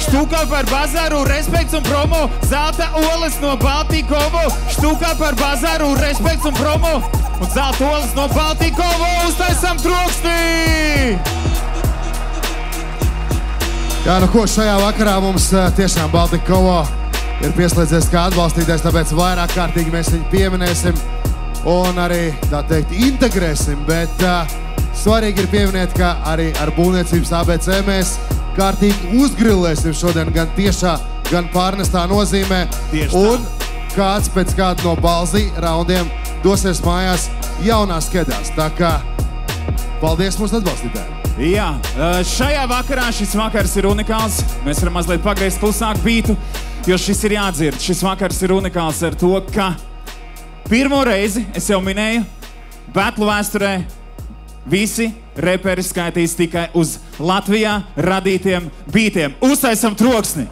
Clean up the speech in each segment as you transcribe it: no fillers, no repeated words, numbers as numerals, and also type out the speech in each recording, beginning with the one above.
Štukā par bazaru, respekts un promo. Zelta olas no Baltikovo. Štukā par bazaru, respekts un promo. Un zelta olas no Baltikovo. Uztaisam troksni! Jā, nu ko, šajā vakarā mums tiešām Baltikovo ir pieslēdzies kā atbalstītājs, tāpēc vairāk kārtīgi mēs viņu pieminēsim un arī, tā teikt, integrēsim, bet svarīgi ir pieminēt, ka arī ar būvniecības ABC mēs kārtīgi uzgrilēsim šodien gan tiešā, gan pārnestā nozīmē. Un kāds pēc kāda no balzī raundiem dosies mājās jaunās kedās. Tā kā paldies mūsu atbalstītājiem. Jā, šajā vakarā šis vakars ir unikāls. Mēs varam mazliet pagriezt klusāku bītu, jo šis ir jādzird. Šis vakars ir unikāls ar to, ka pirmo reizi, es jau minēju, Battle vēsturē visi reperi skaitīs tikai uz Latvijā radītiem bītiem. Uztaisam troksni!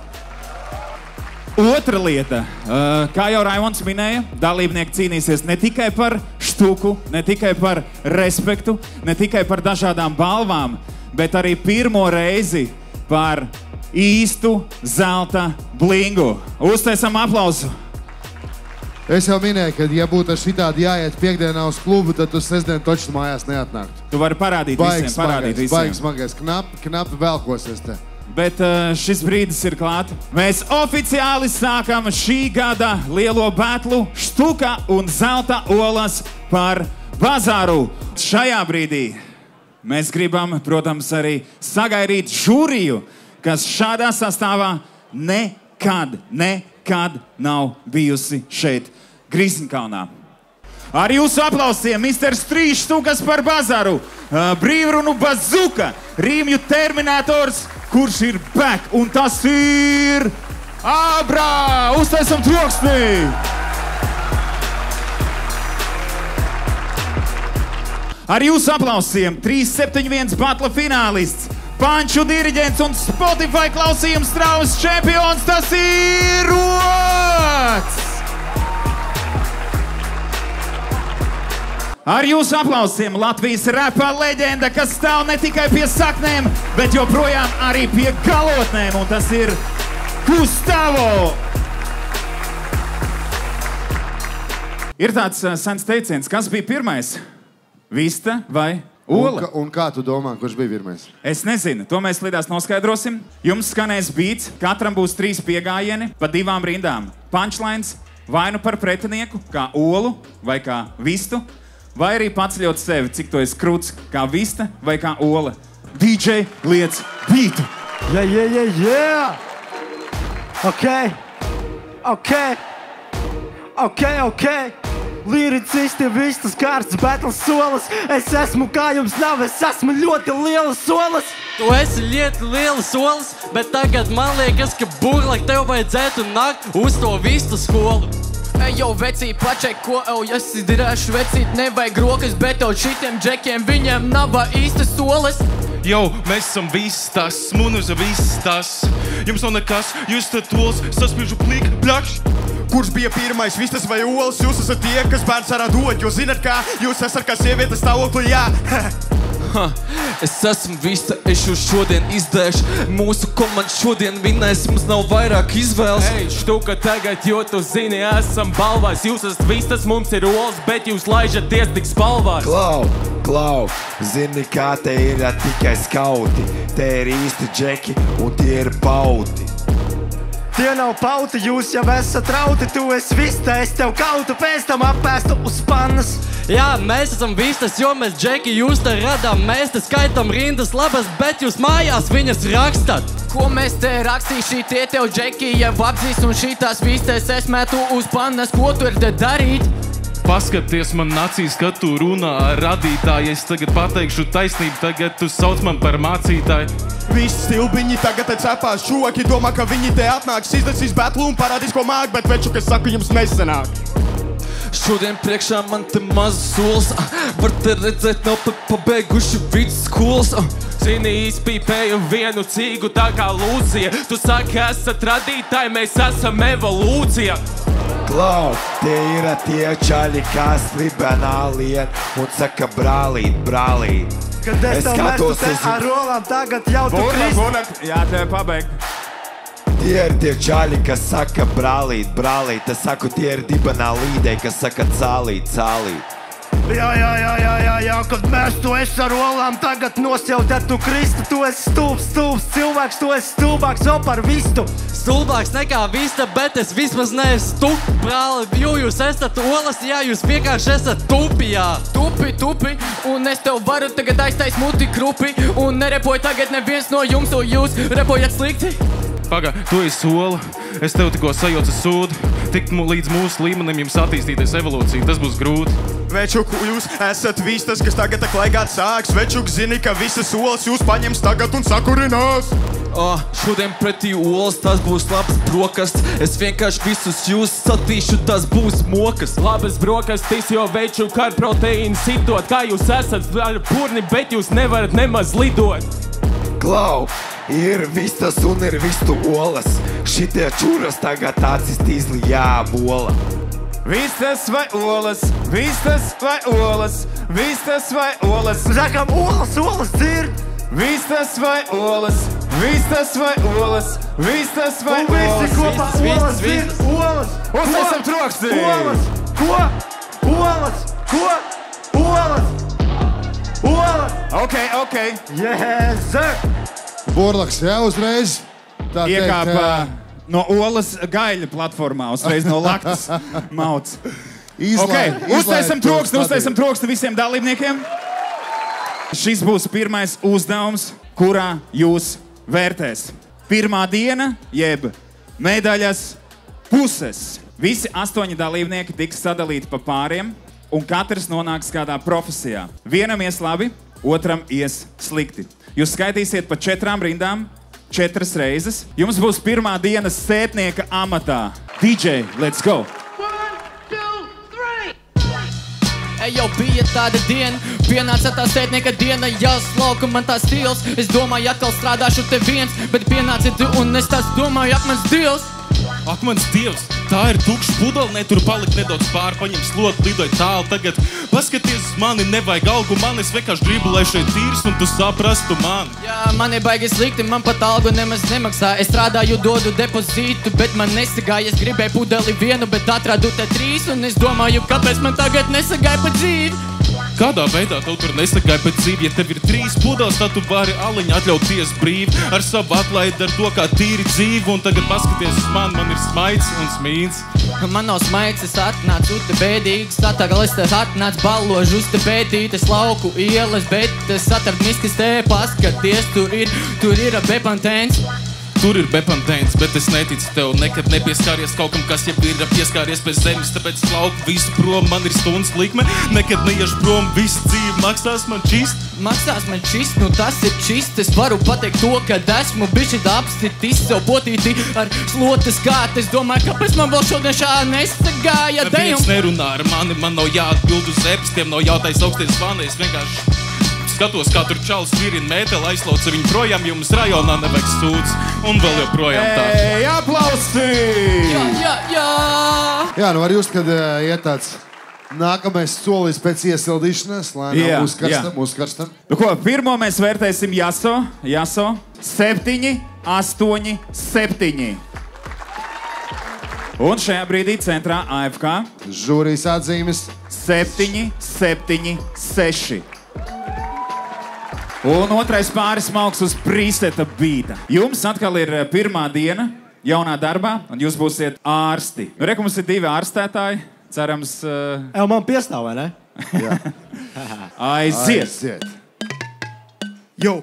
Otra lieta, kā jau Raimons minēja, dalībnieki cīnīsies ne tikai par štuku, ne tikai par respektu, ne tikai par dažādām balvām, bet arī pirmo reizi par īstu zelta blingu. Uztaisam aplausu! Es jau minēju, ka, ja būtu šitādi jāiet piekdienā uz klubu, tad tu sestdien točs mājās neatnāktu. Tu vari parādīt visiem. Baigi smagais, knapi velkosies te. Bet šis brīdis ir klāt. Mēs oficiāli sākam šī gada lielo batlu Štuka un zelta olas par bazāru. Šajā brīdī mēs gribam, protams, arī sagaidīt žūriju, kas šādā sastāvā nekad nav bijusi šeit Grīziņkalnā. Ar jūsu aplausiem Mr. Strīš Štukas par bazaru, brīvrunu bazuka, Rīmju terminators, kurš ir back, un tas ir Abra! Uztaisam troksni! Ar jūsu aplausiem 371 batla finālists, Panču diriģents un Spotify klausījums straus čempions, tas ir Rots! Ar jūsu aplausiem Latvijas rapa leģenda, kas stāv ne tikai pie saknēm, bet joprojām arī pie galotnēm, un tas ir Gustavo! Ir tāds sens teiciens, kas bija pirmais? Vista vai ola? Un kā tu domā, kurš bija pirmais? Es nezinu, to mēs lidās noskaidrosim. Jums skanēs beats, katram būs 3 piegājieni pa 2 rindām. Punchlines vai nu par pretinieku, kā olu vai kā vistu, vai arī paceļot sevi, cik to es krūts, kā vista vai kā ola. DJ liec beatu! Yeah! Okay. Liricisti, vistas kārtas, battles solas. Es esmu kā jums nav, es esmu ļoti lielas solas. Tu esi ļoti lielas solas, bet tagad man liekas, ka burlak tev vajadzētu nākt uz to vistu skolu. Ejo, vecīt, paček, ko esi dirēšu vecīt, nevajag rokas, bet tev šitiem džekiem viņiem nav īstas solas. Jau, mēs esam vistas, munuza vistas. Jums nav nekas, jūs tad tols, saspiežu plīk, bļakš. Kurš bija pirmais, vistas vai olas? Jūs esat tie, kas bērns arā dod, jo zinat kā, jūs esat kā sieviete stāvoklī, jā. Es esmu vista, es jūs šodien izdēšu. Mūsu komanda šodien vinēs, mums nav vairāk izvēles. Ei, Štuka tagad, jo tu zini, esam balvās. Jūs esat vistas, mums ir olas, bet jūs laižaties tik spalvās. Klau, zini kā te ir tikai skauti. Te ir īsti džeki un tie ir pauti. Tie nav pauti, jūs jau esat rauti. Tu esi vista, es tev kautu, pēc tam apēstu uz pannas. Jā, mēs esam vistas, jo mēs džeki jūs te radām. Mēs te skaitam rindas labas, bet jūs mājās viņas rakstat. Ko mēs te rakstīši, tie tev džeki jau apzīs, un šitās vistas es metu uz pannas. Ko tu ir te darīt? Paskaties man acīs, kad tu runā ar radītāju. Es tagad pateikšu taisnību, tagad tu sauc man par mācītāju. Visi stilbiņi tagad te cepās šoki, domā, ka viņi te atnāks, izlasīs batlu un parādīs, ko māk, bet veču, kas saku, jums nesanāk. Šodien priekšā man te mazas solas, var te redzēt, nav pabeiguši vidusskolas. Zini, izpīpēju vienu cīgu tā kā Lūcija. Tu saki, esat radītāji, mēs esam evolūcija. Klau, tie ir tie čaļi, kas libenā lien un saka brālīt. Kad es tev mestu te ar rolām, tagad jau tu krist. Jā, tev pabeigt. Tie ir tie čaļi, kas saka brālīt, brālīt. Es saku, tie ir dibenā līdei, kas saka cālīt, cālīt. Jā, kad mēs to esi ar olām tagad nosjaukt, ja tu kristu, tu esi stulbs cilvēks, tu esi stulbāks vēl par vistu. Stulbāks nekā vista, bet es vismaz neesmu stup, brāli, jo jūs esat olas, jā, jūs vienkārši esat tupi, jā. Tupi, un es tev varu tagad aiztais muti krupi, un nerepoju tagad neviens no jums, o jūs repojat slikti. Paga, tu esi sola, es tev tikko sajaucu sūdu. Tik līdz mūsu līmenim jums attīstīties evolūcija, tas būs grūti. Večuk, jūs esat vistas, kas tagad klaigāt sāks. Večuk zini, ka visas olas jūs paņems tagad un sakurinās. Šodien pretī olas, tas būs labs brokasts. Es vienkārši visus jūs satīšu, tas būs mokas. Labas brokastis, jo večuk ar proteīnu sitot. Kā jūs esat purni, bet jūs nevarat nemaz lidot. Klau, ir vistas un ir vistu olas. Šitie čuras tagad acis tīzli jābola. Vistas vai olas, vistas vai olas, vistas vai olas. Zakam, olas dzird. Vistas vai olas, vistas vai olas, vistas vai Un visi olas. kopā olas dzird, olas. Uztaisam troksti! Ko? Olas. Ok. Yes, sir. Borlaks, jā, uzreiz. Tā Iekāpa no olas gaļa platformā, uzreiz no laktas mauts. Uztaisam troksti visiem dalībniekiem. Šis būs pirmais uzdevums, kurā jūs vērtēs. Pirmā diena, jeb medaļas puses. Visi 8 dalībnieki tiks sadalīti pa pāriem, un katrs nonāks kādā profesijā. Vienam ies labi, otram ies slikti. Jūs skaitīsiet pa 4 rindām, 4 reizes. Jums būs pirmā dienas sētnieka amatā. DJ, let's go! Jau bija tāda diena, pienāca tā sētnieka diena, jāslauka man tā stils. Es domāju, atkal strādāšu te viens, bet pienāca tu un es tās domāju, ak mans dievs. Ak, mans dievs, tā ir tukša pudele, ne tur palikt nedaudz pāri, paņem slotu, lidoj tālu. Tagad paskaties uz mani, nevajag algu man, es vienkārši gribu, lai šeit tīrs un tu saprastu mani. Jā, man ir baigi slikti, man pat algu nemaz nemaksā. Es strādāju, dodu depozītu, bet man nesagāja. Es gribēju pudeli vienu, bet atradu te 3, un es domāju, kāpēc man tagad nesagāja pa dzīvi. Kādā veidā tev tur nesagāja pēc dzīvi? Ja tev ir 3 pudeles, tad tu vari aliņu atļauties brīvi. Ar savu atlaidi ar to, kā tīri dzīvi. Un tagad paskaties uz mani, man ir smaids un smīns. Man nav smaids, es atnācu te bēdīgs. Atagalis es atnācu balložu uz te bēdītes lauku ielas. Bet es atradu miskas te paskaties, tur ir bepantēns. Tur ir bepantēns, bet es neticu tev. Nekad nepieskāries kaut kam, kas jau ir pieskāries pēc zemes. Tāpēc lauku visu prom, man ir stundas likme. Nekad neiešu prom, visu dzīvi maksās man čist. Maksās man čist, nu tas ir čist. Es varu pateikt to, kad esmu bišķi apstitis sev potīti ar slotas kārt. Es domāju, kāpēc man vēl šodien šā nesagāja. Neviens nerunā ar mani, man nav jāatbild uz epistiem, nav jātais augsties zvani. Es vienkārši skatos, kā tur čalis virina mēteli, aizlauca viņu projām, jums rajonā nevajag sūdz. Un vēl joprojām tā. Aplausi! Jā! Jā, nu var just, kad iet tāds nākamais solis pēc iesildīšanas, lai nav uzkarstam. Nu ko, pirmo mēs vērtēsim Jaso. 7, 8, 7. Un šajā brīdī centrā AFK. Žūrijas atzīmes. 7, 7, 6. Un otrais pāris malks uz Prīseta bīta. Jums atkal ir pirmā diena jaunā darbā, un jūs būsiet ārsti. Nu, reku, mums ir 2 ārstētāji. Cerams... Man piestāv, vai ne? Jā. Aiziet! Jo!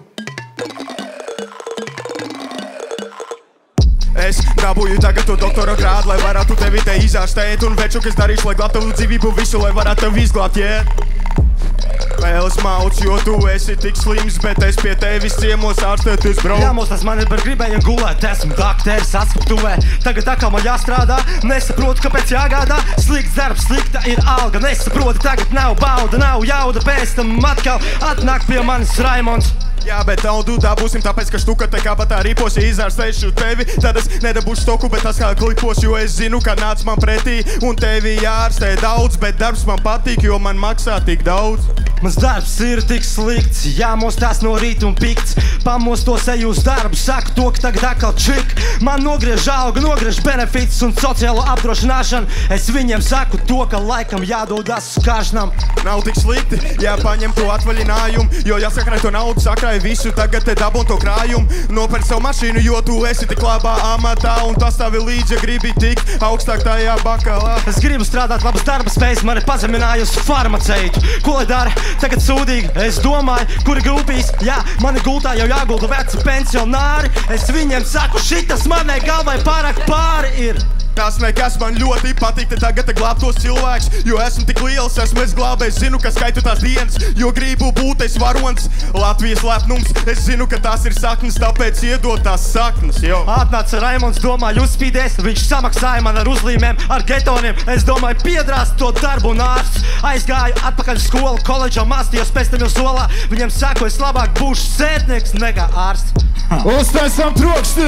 Es dabūju tagad to doktora grādu, lai varētu tevi te izārstēt. Un veču, kas darīšu, lai glābtu dzīvību visu, lai varētu tevi izglābt, Vēlas mauc, jo tu esi tik slims, bet es pie tevis ciemos ārstēties, bro. Jāmostas man ir par gribēju gulēt, esmu dakteris atskaptuvē. Tagad atkal man jāstrādā, nesaprotu, kāpēc jāgādā. Slikts darbs, slikta ir alga, nesaprotu, tagad nav bauda, nav jauda. Pēc tam atkal atnāk pie manis Raimons. Jā, bet naudu dabūsim, tāpēc, ka štuka te kabatā rīpos, ja izārstēšu tevi. Tad es nedabūšu stoku, bet tas kā klipos, jo es zinu, ka nāc man pretī. Un tevi jārastē daudz, bet darbs man patīk, jo man maksā tik daudz. Mans darbs ir tik slikts, jāmostās no rīta un pikts. Pamostos eju uz darbu, saku to, ka tagad atkal čik. Man nogriež algu, nogriež benefits un sociālo apdrošināšanu. Es viņiem saku to, ka laikam jādodas uz karšanām. Nav tik slikti, jāpaņem to atvaļinājumu, jo jāsakrāj to naudu, sakrāj visu, tagad te dabon to krājumu. Nopērc savu mašīnu, jo tu esi tik labā amatā, un tas tavi līdzi, ja gribi tikt augstāk tajā bakalā. Es gribu strādāt labas darba spējas, mani pazeminājusi farmaceitu. Ko lai dara? Tagad sūdīgi. Es domāju, kuri grupīs, jā, mani gultā jau jāgulda veci pensionāri. Es viņiem saku, šitas manai galvai pārāk pāri ir. Tas nekas man ļoti patīk, te tagad glābt tos cilvēks, jo esmu tik liels, esmu es glābējs, zinu, ka skaitu tās dienas, jo gribu būt es varons. Latvijas lepnums, es zinu, ka tās ir saknes, tāpēc iedot tās saknes, jo. Atnāca Raimonds, domāju, uzspīdēs, viņš samaksāja man ar uzlīmēm, ar getoniem. Es domāju, piedrās to darbu un ārsts. Aizgāju atpakaļ skolu, koledžā mācījos, pēc tam jau solā. Viņam saku, es labāk būšu sētnieks nekā ārsts. Uztaisam trokšķi!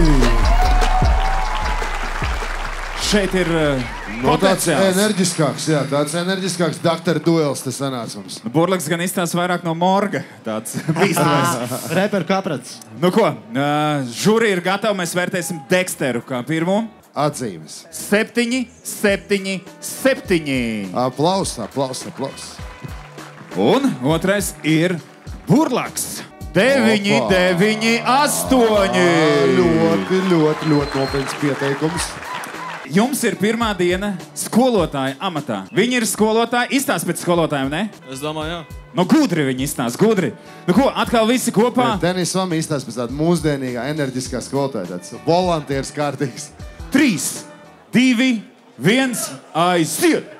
Šeit ir potenciāls. Enerģiskāks, jā, tāds enerģiskāks Dr. Duels te sanāca mums. Burlaks gan izstāsta vairāk no morga, tāds bīstamais. Reper Kaprats. Nu ko, žuri ir gatava, mēs vērtēsim Dexteru kā pirmo. Atzīmes. 7, 7, 7. Aplaus, aplaus, aplaus. Un otrais ir Burlaks. 9, 9, 8. Ļoti nopietns pieteikums. Jums ir pirmā diena skolotāja amatā. Viņi ir skolotāji, izstāst pēc skolotājiem, ne? Es domāju, jā. Nu, gudri viņi izstāst, gudri. Nu ko, atkal visi kopā? Denis Vami izstāst pēc tāda mūsdienīgā, enerģiskā skolotāja, tāds volantieris kārtīgs. 3, 2, 1, aiziet!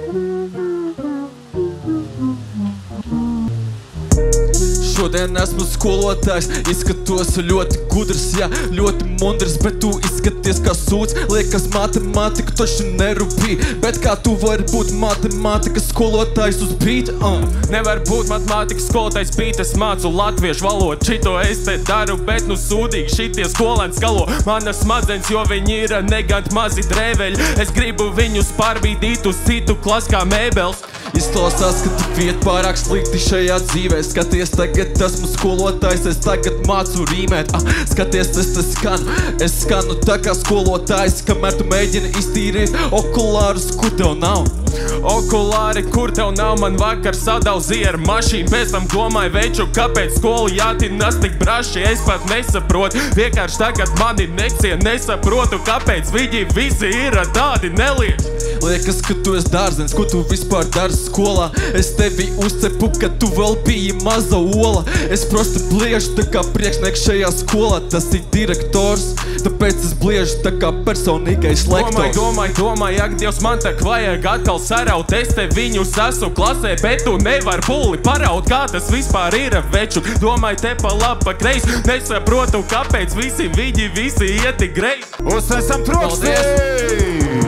Šodien esmu skolotājs, izskatos ļoti gudrs, jā, ļoti mundrs, bet tu izskaties kā sūds. Liekas, matemātika taču nerūpī, bet kā tu vari būt matemātikas skolotājs uz bīta? Nevar būt matemātikas skolotājs bīta, es mācu latviešu valodu. Šito es te daru, bet nu sūdīgi šitie skolēni skalo manas smadzenes, jo viņi ir negant mazi drēveļi. Es gribu viņus pārbīdīt uz citu klasu kā mēbeles. Izklausās, ka tu viet pārāk slikti šajā dzīvē. Skaties, tagad esmu skolotājs, es tagad mācu rīmēt. Skaties, es skanu tā kā skolotājs, kamēr tu mēģini iztīrīt okulārus, kur tev nav. Okulāri, kur tev nav, man vakar sadauzīja ar mašīnu. Pēc tam domāju, veču, kāpēc skolu jātinas tik braši. Es pat nesaprotu, vienkārši tagad mani nekcija. Nesaprotu, kāpēc viņi visi ir tādi nelieši. Liekas, ka tu esi dārzens, ko tu vispār dari skolā. Es tevi uzcepu, ka tu vēl biji maza ola. Es prosti bliežu tā kā priekšnieks šajā skolā. Tas ir direktors, tāpēc es bliežu tā kā personīgais lektors. Domāju, ak, Dievs, man tak vajag atkal saraut. Es te viņus esmu klasē, bet tu nevar puli paraut. Kā tas vispār ir, veču? Domāju, te pa labi, pa kreis. Nesaprotu, kāpēc visi iet tik greit. Uztaisam trokšķi!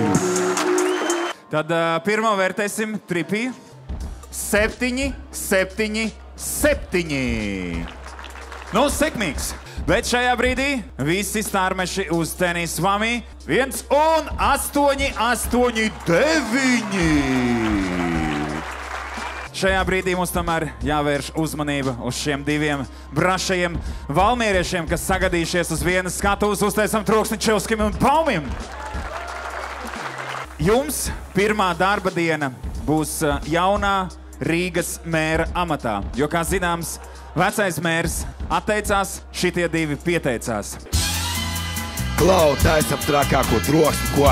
Tad pirmo vērtēsim tripī. 7, 7, 7. Nu, sekmīgs. Bet šajā brīdī visi stārmeši uz Denis Vami. 1 un 8, 8, 9. Šajā brīdī mums tomēr jāvērš uzmanība uz šiem diviem brašajiem valmieriešiem, kas sagadījušies uz vienas skatuves. Uztaisam troksni Čelskim un Baumim. Jums pirmā darba diena būs jaunā Rīgas mēra amatā, jo, kā zināms, vecais mērs atteicās, šitie divi pieteicās. Klau, taisam trakāko troksni, ko?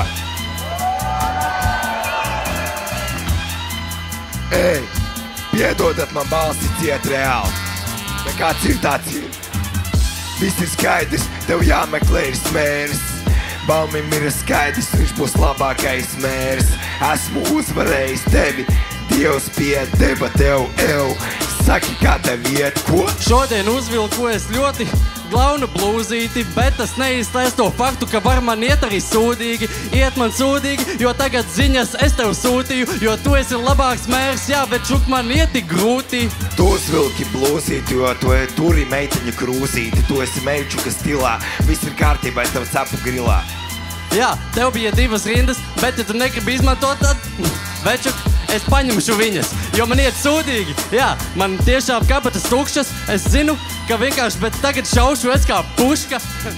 Ej, piedodat man balsi ciet reāli. Nekāds ir tāds ir. Viss ir skaidrs, tev jāmeklē ir smērs. Baumim ir skaidrs, viņš būs labākais mērs. Esmu uzvarējis tevi, Dievs piedeva tev, Saki, kā tev iet, ko? Šodien uzvilku es ļoti glaunu blūzīti, bet tas neizslēdz to faktu, ka var man iet arī sūdīgi. Iet man sūdīgi, jo tagad ziņas es tev sūtīju, jo tu esi labāks mērs, jā, bet šuk man iet tik grūti. Tu uzvilki blūzīti, jo tu turi meiteņu krūzīti. Tu esi meičuka stilā, viss ir kārtībā, es tev cepu grilā. Jā, tev bija 2 rindas, bet ja tu negribi izmantot, tad večuk, es paņemšu viņas, jo man iet sūdīgi. Jā, man tiešām kabatas tukšas, es zinu, ka vienkārši, bet tagad šaušu es kā puška.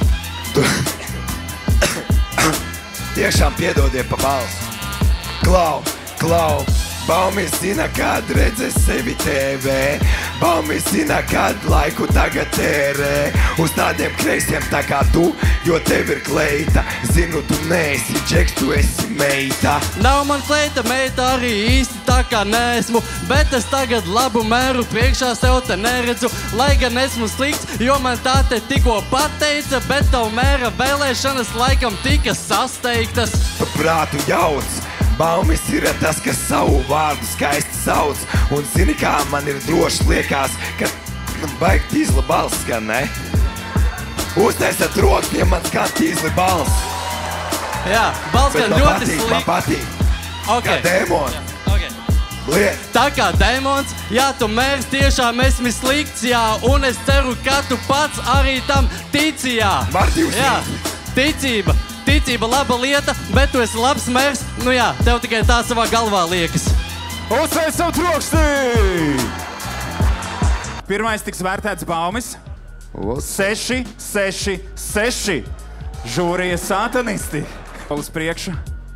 Tiešām piedodiet pa balsu. Klau, Baumis zina, kad redzēs sevi TV. Baumis zina, kad laiku tagad tērē. Uz tādiem kreisiem tā kā tu, jo tev ir kleita. Zinu, tu neesi džeks, tu esi meita. Nav man kleita, meita arī īsti tā kā neesmu, bet es tagad labu mēru priekšā sev te neredzu. Lai gan esmu slikts, jo man tā te tikko pateica, bet tavu mēra vēlēšanas laikam tika sasteigtas. Pa prātu jauc. Baumis ir tas, kas savu vārdu skaisti sauc. Un zini, kā man ir droši liekas, ka baigi tīzla balss skan, ne? Uztaisat rokas, ja man skan tīzli balss. Jā, balss skan ļoti slikti. Man patīk. Okay. Kā dēmons. Okay. Liet. Tā kā dēmons, jā, tu mērs tiešām esmi slikts, jā. Un es ceru, ka tu pats arī tam tici, jā. Jā, Ticība laba lieta, bet tu esi labs mērs. Nu jā, tev tikai tā savā galvā liekas. Uzsveic savu trokšti! Pirmais tiks vērtēts Baumis. 6, 6, 6. Žūrija satanisti. Uz priekšu.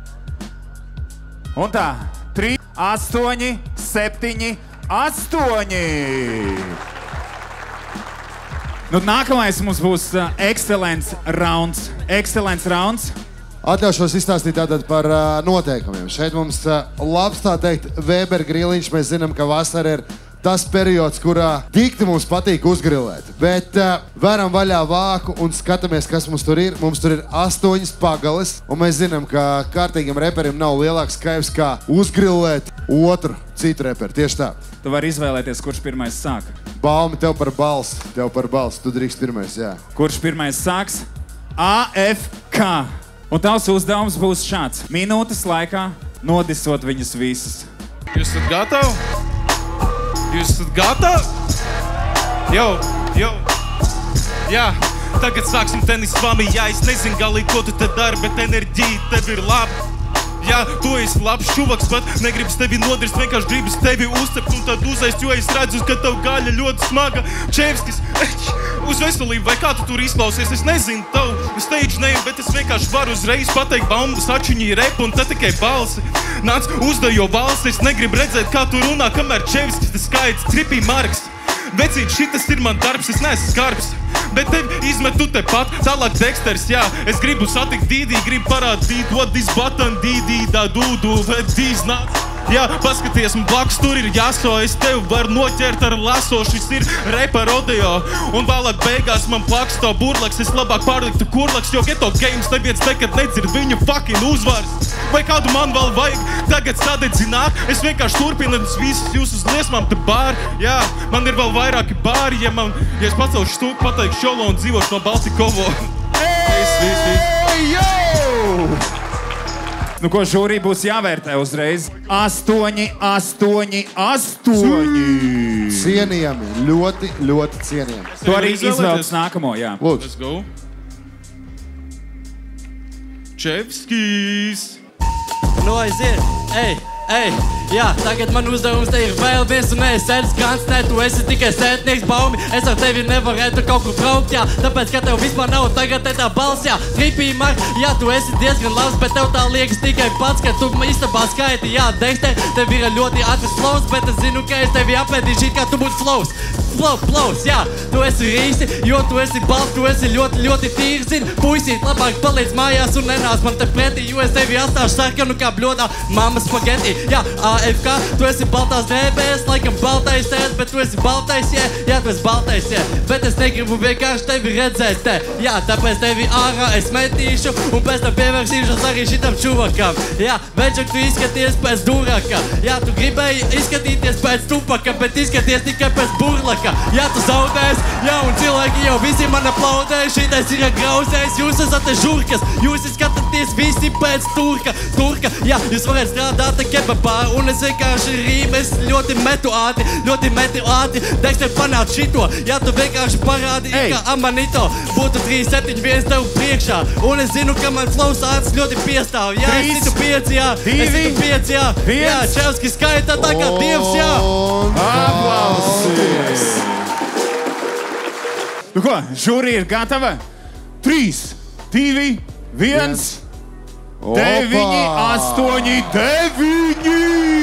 Un tā. 3, 8, 7, 8. Nu, nākamais mums būs Excellence rounds. Atļaušos izstāstīt tātad par noteikumiem. Šeit mums labs tā teikt Weber griliņš. Mēs zinām, ka vasara ir tas periods, kurā dikti mums patīk uzgrilēt. Bet varam vaļā vāku un skatāmies, kas mums tur ir. Mums tur ir 8 pagales. Un mēs zinām, ka kārtīgam reperim nav lielāks kaivs kā uzgrilēt otru citu reperi. Tieši tā. Tu vari izvēlēties, kurš pirmais sāk. Baumi, tev par balsi. Tu drīkst pirmais, jā. Kurš pirmais sāks? AFK. Un tavs uzdevums būs šāds. Minūtes laikā nodisot viņus visus. Jūs esat gatavi? Jo. Jā, tagad sāksim tenis vami. Jā, es nezinu galīgi, ko tu te dari, bet enerģija tev ir laba. Jā, tu esi labs šuvaks, bet negribas tevi nodirst, vienkārši gribas tevi uzcept un tad uzaist, jo es redzu, ka tev gaļa ļoti smaga. Čevskis, uz veselību, vai kā tu tur izklausies, es nezinu tavu stage name, bet es vienkārši varu uzreiz pateikt bambu, sačiņī repu un te tikai balsi. Nāc, uzdejo balsi, es negribu redzēt, kā tu runā, kamēr Čevskis te skaidrs, tripī marks. Vecīt, šitas ir man darbs, es neesmu skarbs. Bet tevi izmetu tepat, tālāk Dexters, jā. Es gribu satikt Dīdī, gribu parādīt what this button Dīdī da dudu, bet these not. Jā, paskaties, man blakus tur ir jāso, es tevi varu noķert ar laso, šis ir repa rodeo. Un vēlāk beigās man blakus to burlaks, es labāk pārliktu kurlaks, jo Geto Games neviens nekad nedzird viņu fucking uzvars. Vai kādu man vēl vajag tagad sadedzināt? Es vienkārši turpinu visus jūs uz liesmām te bāri. Jā, man ir vēl vairāki bāri, ja es pacelšu stūku, pateikšu šolo un dzīvošu no Baltikovo. Ej, jo! Nu, ko žūrī būs jāvērtē uzreiz? 8, 8, 8. Cienījami, ļoti, ļoti cienījami. Tu arī izvēlēties nākamo, jā. Lūdzu. Let's go. Čevskis. Nu, aiziet. Jā, tagad man uzdevums te ir vēl viens un es sēdz kants, ne, tu esi tikai sētnieks Baumi. Es ar tevi nevarētu kaut kur braukt, jā, tāpēc, ka tev vispār nav tagad te tā balss, jā. Tripī mark, jā, tu esi diezgan labs, bet tev tā liekas tikai pats, ka tu istabā skaiti, jā, Dexter, tev ir ļoti ātris flows, bet es zinu, ka es tevi apēdīšu, kā tu būtu flows. Flows, jā, tu esi rīsi, jo tu esi balts, tu esi ļoti, ļoti tīri, zini, puisīt, labāk paliec mājās un nenāc man te pretī, jo es tevi atstāšu sarkanu kā bļodā mammas spageti. Jā, AFK, tu esi baltās drēbēs, laikam baltais ēst, bet tu esi baltais, jā, tu esi baltais, jā. Bet es negribu vienkārši tevi redzēt te, jā, tāpēc tevi ārā es metīšu un pēc tam pievērsīšos arī šitam čuvakam. Jā, Veģak, tu izskaties pēc duraka, jā, tu gribēji izskatīties pēc tupaka, bet izskaties tikai pēc burlaka. turka. Ja tu zaudēs, un cilvēki jau visi man aplaudē. Šitais ir grauzējs, jūs esat žurkas. Jūs izskatāties visi pēc turka. Jā, jūs varat strādāt kebabā, un es vienkārši rīmes ļoti metu ātri. Dexter panāc šito, ja tu vienkārši parādi, kā Amanito. Būtu 3-7-1 tev priekšā, un es zinu, ka man flows āds ļoti piestāv. Jā, es citu 5, jā. Jā, Čevski skaita tā kā dievs, jā. Aplausies! Nu ko, žūri ir gatava? 3, 2, 1... 9, 8, 9!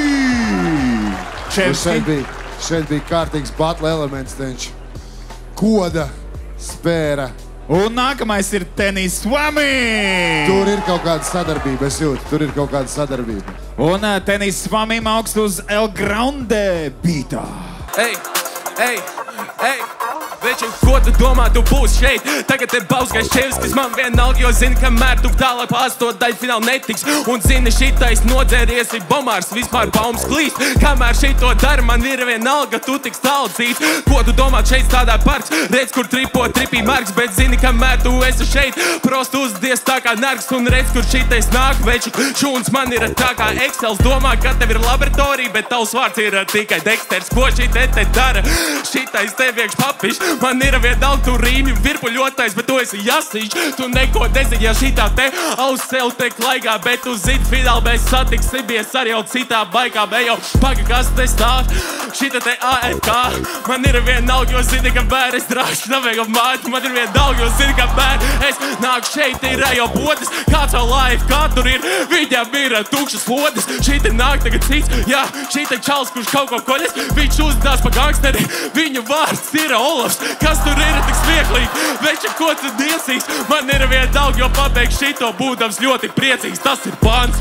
Čevski. Šeit bija kārtīgs battle elements, taču koda, spēra. Un nākamais ir Tenis Swami! Tur ir kaut kāda sadarbība, es jūtu, Un Tenis Swami augst uz El Grande beatā. Ei! Veču, ko tu domā, tu būsi šeit? Tagad ir Bausgais Čevskis, man vienalga, jo zini, kamēr tu tālāk pārstot daļu fināli netiks. Un zini, šitais nodzēries ir bomārs, vispār baums klīst. Kamēr šito dara, man ir vienalga, tu tiks tālcīt. Ko tu domā, šeit tādā parks? Redz, kur tripī marks, bet zini, kamēr tu esi šeit. Prost uzdies tā kā narks, un redz, kur šitais nāk. Veču, šūns man ir tā kā Excels, domā, ka tev ir laboratorija, bet tavs vārds ir tikai Dexters. Ko šitē te dara? Šitais tev iekš papiš. Man ir vienalga, tu rīmju virpuļotais, bet tu esi jasīšs. Tu neko nezini, ja šitā te aussēl te klaigā, bet tu zini, fināli mēs satiksimies arī jau citā baigā. Bejo, paga, kas te stāv? Šita te AFK. Man ir vienalga, jo zini, ka bēr es drāšu navēgu māti. Man ir vienalga, jo zini, ka bēr es nāku šeit, ir jau bodas. Kāds vēl AFK tur ir? Viņam ir tukšas lodes. Šita nāk tagad cits, jā, šita čals, kurš kaut ko koļas. Viņš uzdās pa gangsteri, viņu vārds ir Olafs. Kas tur ir tik smieklīgi? Veča, ko tu diesīs? Man ir vienalga, jo pabeigšu šito būdams ļoti priecīgs. Tas ir pants.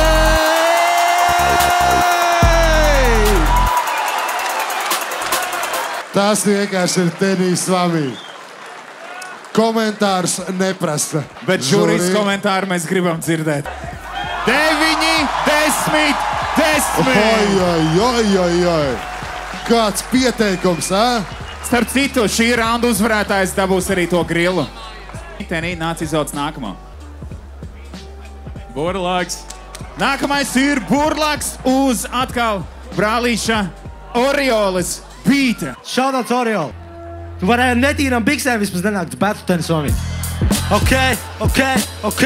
Tas vienkārši ir Tenis Swami. Komentārs neprasa. Bet žūrijas komentāru mēs gribam dzirdēt. 9, 10, 10! Oi. Kāds pieteikums, Starp citu, šī raunda uzvarētājs dabūs arī to grilu. Tenī, nāc izauc nākamo. Burlāks. Nākamais ir Burlāks uz atkal brālīša Orioles beata. Šaudāts Oriol. Tu varēji netīram biksēm vismaz nenākt uz Battle Tenis Swami. Ok.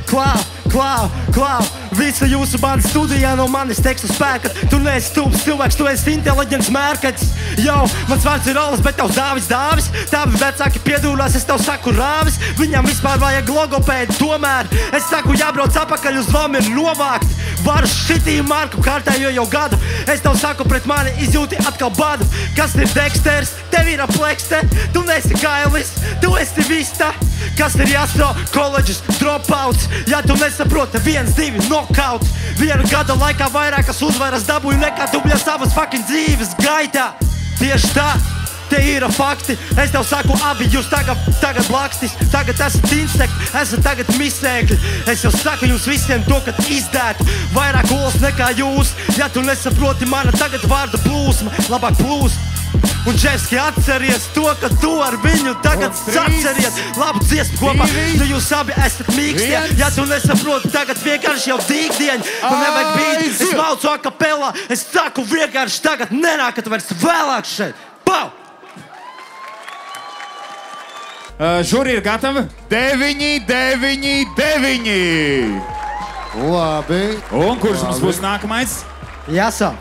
Klau. Visa jūsu banda studijā no manis tekstu spēka. Tu neesi stulbs cilvēks, tu esi inteliģents mērkaķis. Mans vārds ir Olas, bet tavs Dāvis. Tavi vecāki piedūlās, es tev saku rāvis. Viņam vispār vajag logopēdu, tomēr es saku jābrauc apakaļ uz Valmieru novākt. Varu šitīju marku kārtējo jau gadu. Es tev saku, pret mani izjūti atkal badu. Kas ir Dexters? Tev ir plekste. Tu neesi Kailis, tu esi Vista. Kas ir Jāstro? Koledžas dropouts. Ja tu nesaproti 1-2 knockout. Vienu gada laikā vairākas uzvaras dabūju nekā dubļa savas fucking dzīves gaitā. Tieši tā. Te ir fakti, es tev saku abi, jūs tagad blakstis, tagad esat insekti, esat tagad misēkļi. Es jau saku jums visiem to, kad izdētu vairāk olas nekā jūs. Ja tu nesaproti mana tagad vārda plūsma, labāk plūs. Un Čevski atceries to, ka tu ar viņu tagad saceries. Labu dziesmu kopā, nu jūs abi esat mīkstie. Ja tu nesaproti tagad vienkārši jau dīgdieņi, man nevajag bīt, es maucu akapelā. Es saku vienkārši tagad nenākat vairs vēlāk šeit. Pau! Žūri ir gatava? 9, 9, 9! Labi. Un kurš mums būs nākamais? Jāso.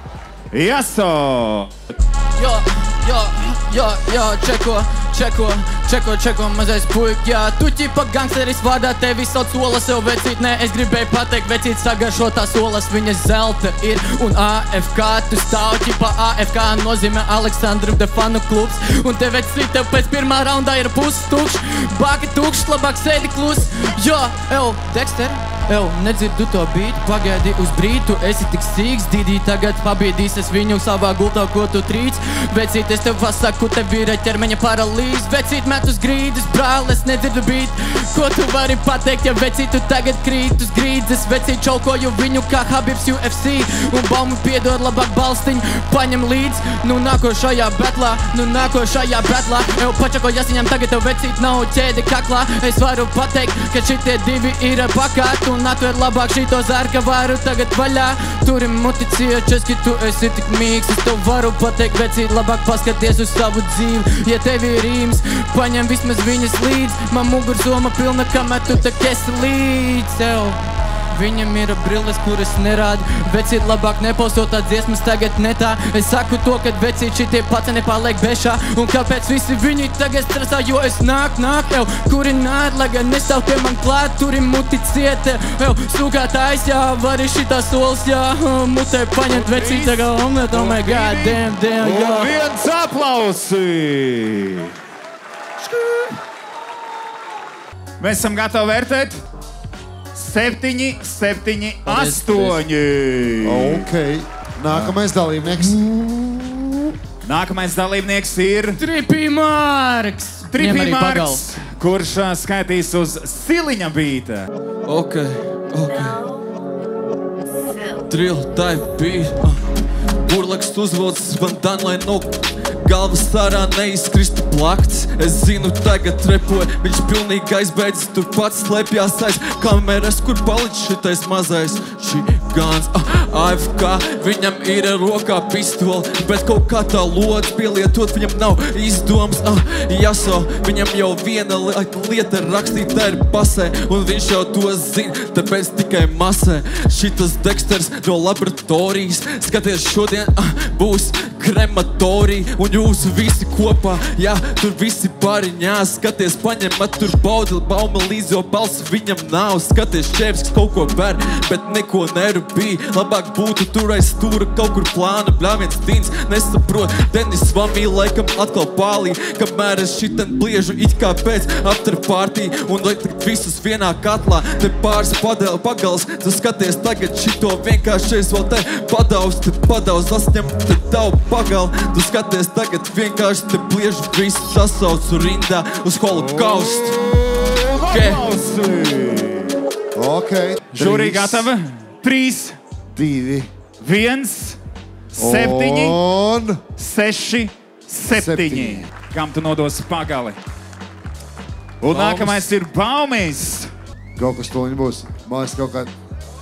Čeko, mazais puik, jā. Tu ķipa gangsteris vārdā, tevi sauc Olas, jau vecīt, nē, es gribēju pateikt, vecīt sagaršotās olas, viņas zelta ir un AFK, tu stāv ķipa AFK, nozīmē Aleksandru Defanu klubs, un te vecīt, tev pēc pirmā raundā ir puses tukšs, bāki tukšs, labāk sēdi klus, jo, Dexter, Nedzirdu to bītu, pagaidi uz brīdi, tu esi tik sīks, dīdī tagad pabiedīs es viņu savā gultā, ko tu trīc. Vecīt, es tev pasaku, tev ir ķermeņa paralīze. Vecīt, met uz grīdas, brāl, es nedzirdu bītu. Ko tu vari pateikt, ja vecīt, tu tagad krīt uz grīdas. Vecīt, čaukoju viņu kā Habibs UFC. Un baumu piedod, labāk balstiņu paņem līdz. Nu nākošajā betlā, pačako jasiņam tagad tev vecīt nav ķēdi kaklā. Es varu pateikt, ka šitie divi ir pakāt. Un atver labāk šito zārka varu tagad vaļā. Turim muticīja česki, tu esi tik mīgs. Es tev varu pateikt, vecīt, labāk paskaties uz savu dzīvi. Ja tev ir rīms, paņem vismaz viņas līdz. Man mugursoma pilna, kamēr tu tak esi līdz tev. Viņam ir brilles, kuras nerāda. Vecīt, labāk nepostot tā dziesmas tagad netā. Es saku to, kad vecīt šitie paceni paliek bešā. Un kāpēc visi viņi tagad stresā, jo es nāk, kurināt, lai gan nestāv pie man klāt, turim muti ciete. Sūkātājs, jā, vari šitā sols, jā, mutē paņemt vecīt, tagad omlet, oh my god, damn, jā. Un viens aplausi! Mēs esam gatavi vērtēt? 7, 8. Ok. Nākamais dalībnieks ir... Tripī Marks, kurš skaitīs uz siliņa bīta. Ok. Drill type beat. Burlaks uzvilcis man dan, lai no galvas ārā neizkristu plakts. Es zinu, tagad repoja, viņš pilnīgi aizbeidzis, tur pats slēpjās aiz kameras, kur palicis šitais mazais čigāns. AFK, viņam ir rokā pistoli, bet kaut kā tā lodz pielietot viņam nav izdoms. Jaso, viņam jau viena lieta rakstīta ir pasē, un viņš jau to zina, tāpēc tikai masē. Šitas Dexters no laboratorijas, skaties šodien būs krematorija, un jūs visi kopā, jā, tur visi bariņās. Skaties, paņemat tur bauma līdz, jo balss viņam nav. Skaties, Čevskis kaut ko ber, bet neko nerubīja. Labāk būtu tur aiz stūra kaut kur plāna, bļāviens dīns, nesaprot. Denis Vamī laikam atkal pālī, kamēr es šitan bliežu it kā pēc after party, un lai tagad visus vienā katlā, te pāris pagals. Tu skaties tagad šito vienkāršais vēl te padauz, lasņem te tavu pagal. Tu skaties tagad vienkārši te bliežu visu sasaucu rindā uz holokaustu. Ok. Žūrī gatava? 3, 2, 1, 7, un 6, 7. Kam tu nodosi pagali? Un nākamais ir Baumis. Kaut kas toļi būs. Mājas kaut kā...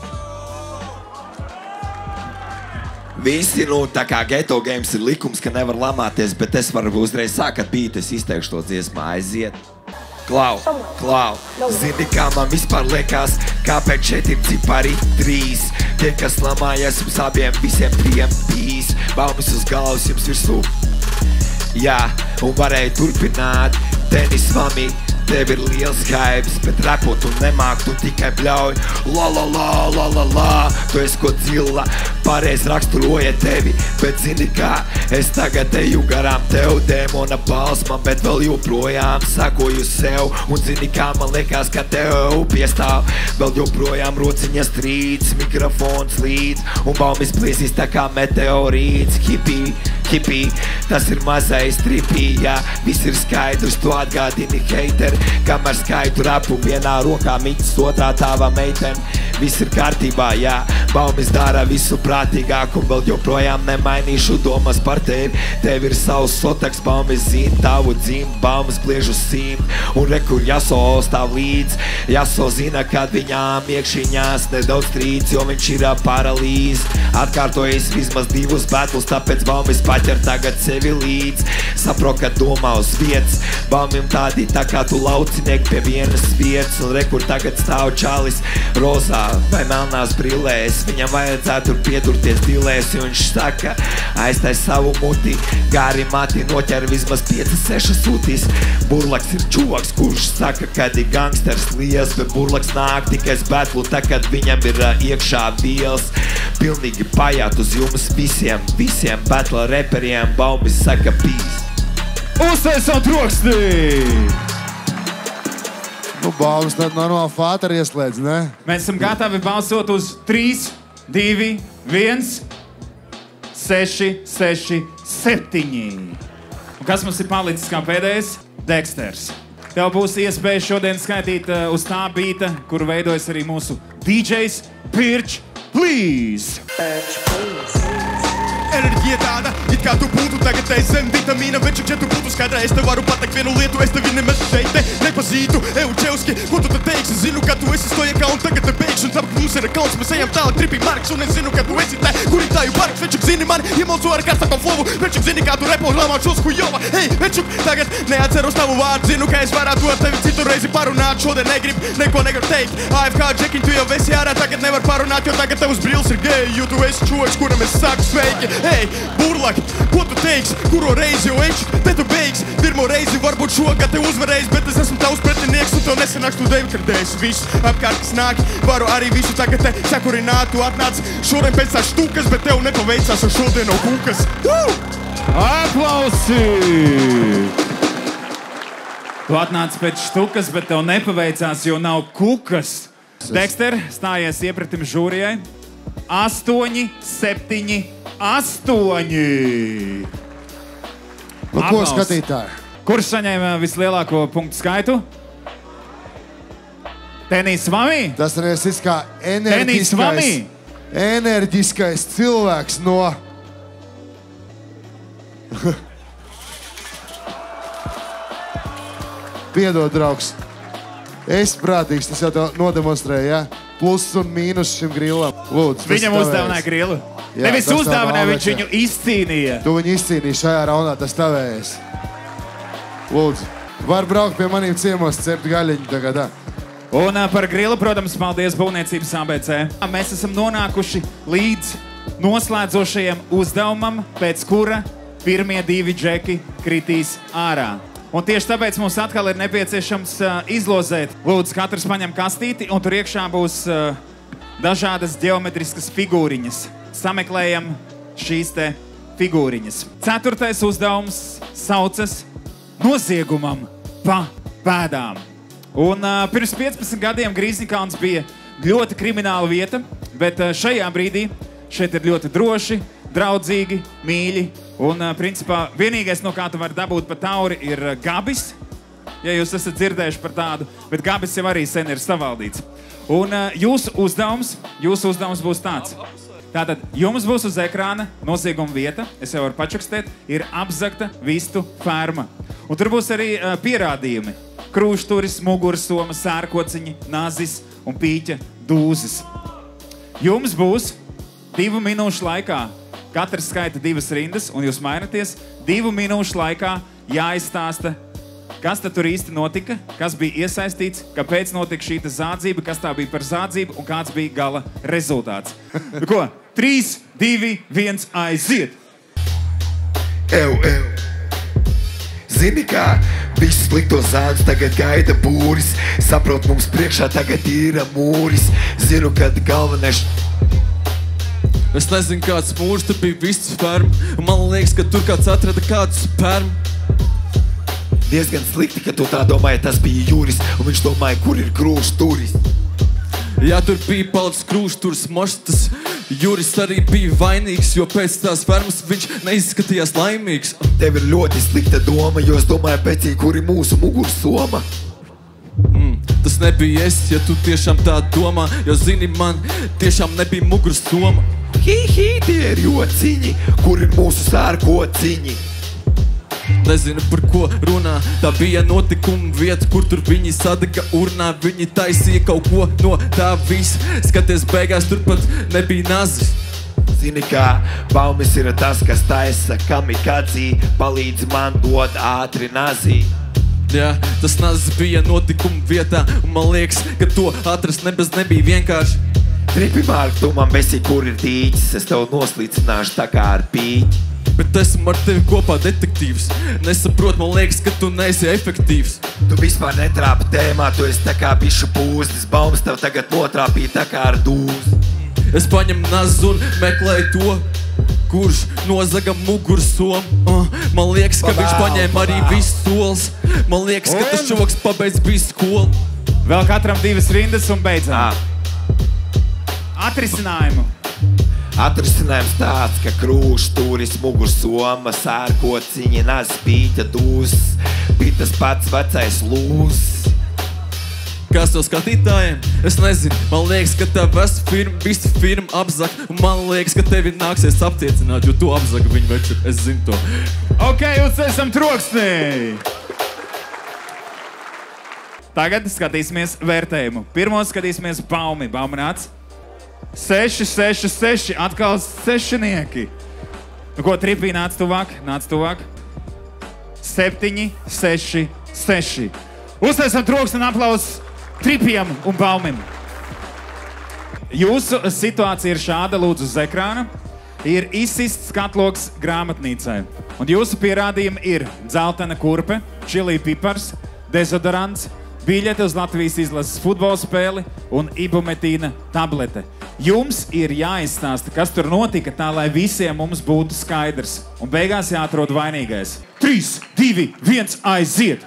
Visi, tā kā Ghetto Games ir likums, ka nevar lamāties, bet es varu uzreiz sākat bīt, es izteikšu to dziesmā, aiziet. Klau, zini, kā man vispār liekas, kāpēc šeit ir cipari 3. Tie, kas lamājas jums abiem, visiem priempīs, Baumis uz galvas jums virsū. Jā, un varēja turpināt, Denis Vamī. Tev ir liels hypes, bet rapot tu nemāk, tu tikai bļauj. La, tu esi ko dzilla, pareiz raksturoja tevi. Bet zini kā, es tagad eju garām tev, dēmona balss man, bet vēl joprojām sakoju sev. Un zini kā, man liekas, ka tev piestāv vēl joprojām rociņas trīts, mikrofons līdz, un Baumis plīsīs tā kā meteorīts. Hippie, tas ir mazais tripī, jā, viss ir skaidrs, tu atgādini heiteri. Kamēr skaitu rapu vienā rokā miķis, otrā tava meiten. Viss ir kārtībā, jā, Baumis dara visu prātīgāk, un vēl joprojām nemainīšu domas par tevi. Tev ir savs sotaks, Baumis zina tavu dzīmi, Baumis bliež uz simt. Un rekur Jaso stāv līdz, Jaso zina, kad viņām iekšiņās nedaudz trīc, jo viņš ir paralīz. Atkārtojas vismaz 2 battles, tāpēc Baumis paķer tagad sevi līdz. Saprot, ka domā uz vietas, Baumim tādi tā kā tu laucinieki pie vienas vietas. Un rekur tagad stāv čalis rozā vai melnās brillēs, viņam vajadzētu piedurties dilēs, jo viņš saka, aiztais savu muti, gāri mati noķer vismaz 5-6 sūtīs. Burlaks ir čuvaks, kurš saka, kad ir gangsters liels, bet Burlaks nāk tikai uz batlu, tā kad viņam ir iekšā vīls. Pilnīgi pajāt uz jums visiem batla reperiem, Baumis saka peace. Uztaisot rokstī! Nu, baumas tad normāli fāteri ieslēdz, ne? Mēs esam gatavi balsot uz 3, 2, 1, 6, 6, 7. Un kas mums ir palicis kā pēdējais? Dexters. Tev būs iespēja šodien skaitīt uz tā bīta, kuru veidojas arī mūsu DJs Pirč, please! Enerģija tāda, it kā tu būtu tagad zem vitamīna, veču, ja tu būtu skaidrā, es te varu pateikt vienu lietu, es tevi nemaz šeit nepazītu. Eučevski, ko tu te teiksi? Zinu, ka tu esi stojekā un tagad te beigšu, un saprot, mums ir kauns, mēs ejam tālāk tripī marks, un es zinu, ka tu esi te, kur ir tāju parks. Večuk, zini mani, iemalco ar karstāko flovu, večuk, zini, kā tu repo lāmāt šos hujova. Hei, večuk, tagad neatceros tavu vārdu, zinu, ka es varētu ar tevi citu reizi parunāt, šodien neko negribu teikt. AFK, Džekiņ, tu jau esi ārā, tagad nevar parunāt, jo tagad tavs brils ir geji, jo tu esi čoks, kuram es saku sveiki. Hei, burlaki, ko tu teiksi, kuro reizi jau eči, te tu beigsi. Pirmo reizi varbūt šogad te uzvarējis, bet es esmu tavs pretinieks un to nesanāks tu devikardējis. Viss apkārt, kas nāk, varu arī visu tagad te sakurināt. Tu atnāc šodien pēc tās štukas, bet tev nepaveicās un šodien nav kukas. Aplausi! Tu atnāc pēc štukas, bet tev nepaveicās, jo nav kukas. Dexter, stājies iepratim žūrijai. 8, 7, 8. Nu, ko skatītāji? Kurš saņēma vislielāko punktu skaitu? Tenis Vami? Tas ir kā enerģiskais cilvēks no... Piedod, draugs. Es prātīgs, tas jau tev nodemonstrēja, ja? Plus un mīnus šim grillam. Lūdzu, viņam uzdāvināja grilu. Jā, nevis uzdāvināja, viņš viņu izcīnīja. Tu viņu izcīnīji šajā raundā, tas tavējais. Lūdzu, var braukt pie maniem ciemos, cept gaļiņu tagad. Un par grilu, protams, paldies Būvniecības ABC. Mēs esam nonākuši līdz noslēdzošajam uzdevumam, pēc kura pirmie 2 džeki kritīs ārā. Un tieši tāpēc mums atkal ir nepieciešams izlozēt. Lūdzu, katrs paņem kastīti, un tur iekšā būs dažādas ģeometriskas figūriņas. Sameklējam šīs te figūriņas. 4. uzdevums saucas noziegumam pa pēdām. Un pirms 15 gadiem Grīzņkalns bija ļoti krimināla vieta, bet šajā brīdī šeit ir ļoti droši, draudzīgi, mīļi. Un, principā, vienīgais, no kā tu vari dabūt pa tauri, ir gabis, ja jūs esat dzirdējuši par tādu, bet gabis jau arī sen ir savaldīts. Un jūsu uzdevums būs tāds. Tātad, jums būs uz ekrāna nozieguma vieta, es jau varu pačukstēt, ir apzagta vistu ferma. Un tur būs arī pierādījumi. Krūšturis, mugursoma, sērkociņi, nazis un pīķa dūzis. Jums būs 2 minūšu laikā. Katrs skaita 2 rindas, un jūs mainaties 2 minūšu laikā jāizstāsta, kas tad tur īsti notika, kas bija iesaistīts, kāpēc notika šī zādzība, kas tā bija par zādzību un kāds bija gala rezultāts. Ko? 3, 2, 1, aiziet! Zini kā, visus slikto zādus tagad gaida būris, saprot, mums priekšā tagad ir mūris, zinu, kad galvenais... Es nezinu, kāds mūrs, tur bija viss ferma, un man liekas, ka tur kāds atrada kādu spermu. Diezgan slikti, ka tu tā domāji, tas bija Juris, un viņš domāja, kur ir krūšturis. Jā, tur bija palicis krūšturis, mošs, Juris arī bija vainīgs, jo pēc tās fermas viņš neizskatījās laimīgs. Tev ir ļoti slikta doma, jo es domāju, pēc kur ir mūsu mugursoma. Tas nebija es, ja tu tiešām tā domā, jo zini, man tiešām nebija mugursoma. Tie ir jociņi, kur ir mūsu sērkociņi. Nezinu, par ko runā, tā bija notikuma vieta, kur tur viņi sadega urnā, viņi taisīja kaut ko no tā visa. Skaties, beigās tur pat nebija nazis. Zini kā, baumis ir tas, kas taisa kamikadzī, palīdz man dot ātri nazī. Jā, tas nazis bija notikuma vietā, un man liekas, ka to atrast nebija vienkārši. Tripi Mārk, tu man besi, kur ir dīķis, es tev noslīcināšu tā kā ar pīķi. Bet esmu ar tevi kopā detektīvs, nesaprot, man liekas, ka tu neesi efektīvs. Tu vispār netrāpi tēmā, tu esi tā kā bišu pūstis, baumas tev tagad notrāpīja tā kā ar dūzi. Es paņemu nazu un meklēju to, kurš nozaga mugursomu. Man liekas, ka viņš paņēma arī visu solis. Man liekas, ka tas čoks pabeidz visu skolu. Vēl katram 2 rindas un beidzam. Atrisinājumu. Atrisinājums tāds, ka krūš, turis, mugur soma, sārkociņi, naz, pīķa, dūs, bija tas pats vecais lūs. Kas to skatītājiem? Es nezinu, man liekas, ka tev visu firmu apzak, un man liekas, ka tevi nāksies aptiecināt, jo tu apzaka viņu veču, es zinu to. Ok, uzceļam troksnī! Tagad skatīsimies vērtējumu. Pirmo skatīsimies Baumi. Baumi nāc. 6, 6, 6, atkal sešinieki. Nu ko, Tripī nāc tuvāk, 7, 6, 6. Uzceļam troksni un aplausus Tripiem un Baumim. Jūsu situācija ir šāda, lūdzu uz ekrāna. Ir izsists skatloks grāmatnīcai. Un jūsu pierādījumi ir dzeltena kurpe, čili pipars, dezodorants, biļete uz Latvijas izlases futbola spēli un ibumetīna tablete. Jums ir jāizstāsta, kas tur notika tā, lai visiem mums būtu skaidrs. Un beigās jāatrod vainīgais. 3, 2, 1, aiziet!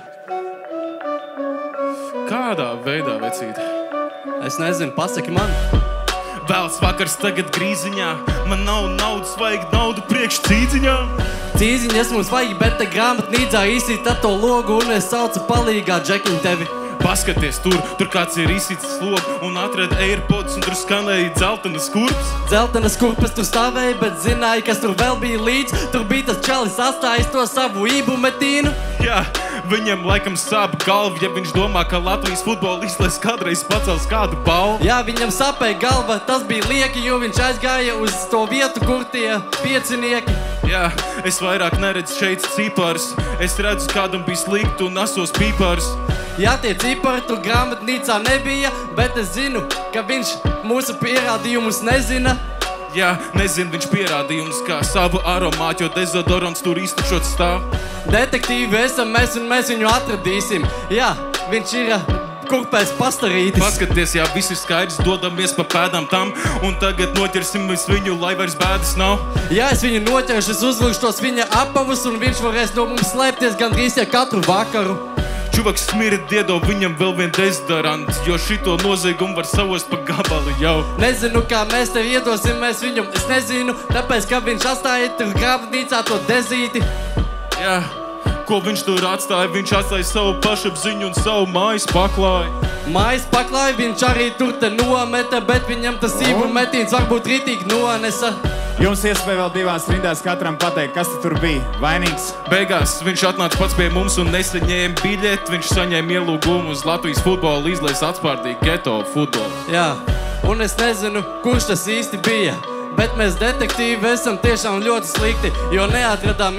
Kādā veidā, vecīt? Es nezinu, pasaki man. Vēls vakars tagad grīziņā. Man nav naudas, vajag naudu priekš cīdziņām. Cīziņas mums vajag, bet te grāmatnīcā izsīt ar to logu un es saucu palīgā džekiņu tevi. Paskaties, tur kāds ir izsīts logu un atrada AirPods un tur skanēja dzeltenas kurpes. Dzeltenas kurpes tur stāvēja, bet zināja, kas tur vēl bija līdz. Tur bija tas čalis atstājis to savu ibumetīnu. Jā, viņam laikam sāp galva, ja viņš domā, ka Latvijas futbola izlaiž kādreiz pacels kādu balvu. Jā, viņam sāpēja galva, tas bija lieki, jo viņš aizgāja uz to vietu, kur tie piecinieki. Jā, es vairāk neredzu šeit cipars. Es redzu, kādam bija slikti un asos pīpars. Jā, tie cipari tur grāmatnīcā nebija, bet es zinu, ka viņš mūsu pierādījumus nezina. Jā, nezinu viņš pierādījumus kā savu aromātu, jo dezodorants tur iztukšot stāv. Detektīvi esam mēs un mēs viņu atradīsim. Jā, viņš ir kurpēs pastarītis. Paskaties, jā, viss ir skaidrs, dodamies pa pēdām tam, un tagad noķersim viņu, lai vairs bēdas nav. Jā, es viņu noķeršu, es uzvilkšu tos viņa apavus, un viņš varēs no mums slēpties gandrīz katru vakaru. Čuvaks smirit diedo viņam vēl vien dezodorantu, jo šito noziegumu var savost pa gabalu jau. Nezinu, kā mēs tev iedosim, mēs viņu, es nezinu, tāpēc, ka viņš atstāja tur grāmatnīcā to dezīti. Jā, ko viņš tur atstāja? Viņš atstāja savu pašapziņu un savu mājas paklāju. Mājas paklāju viņš arī tur te nometa, bet viņam tas ibumetīns varbūt ritīgi nonesa. Jums iespēja vēl 2 rindās katram pateikt, kas tur bija vainīgs. Beigās viņš atnāca pats pie mums un nesaņēma biļeti. Viņš saņēma ielūgumu uz Latvijas futbola izlaiž atspārdīja geto futbolu. Jā, un es nezinu, kurš tas īsti bija. Bet mēs detektīvi esam tiešām ļoti slikti, jo neatradām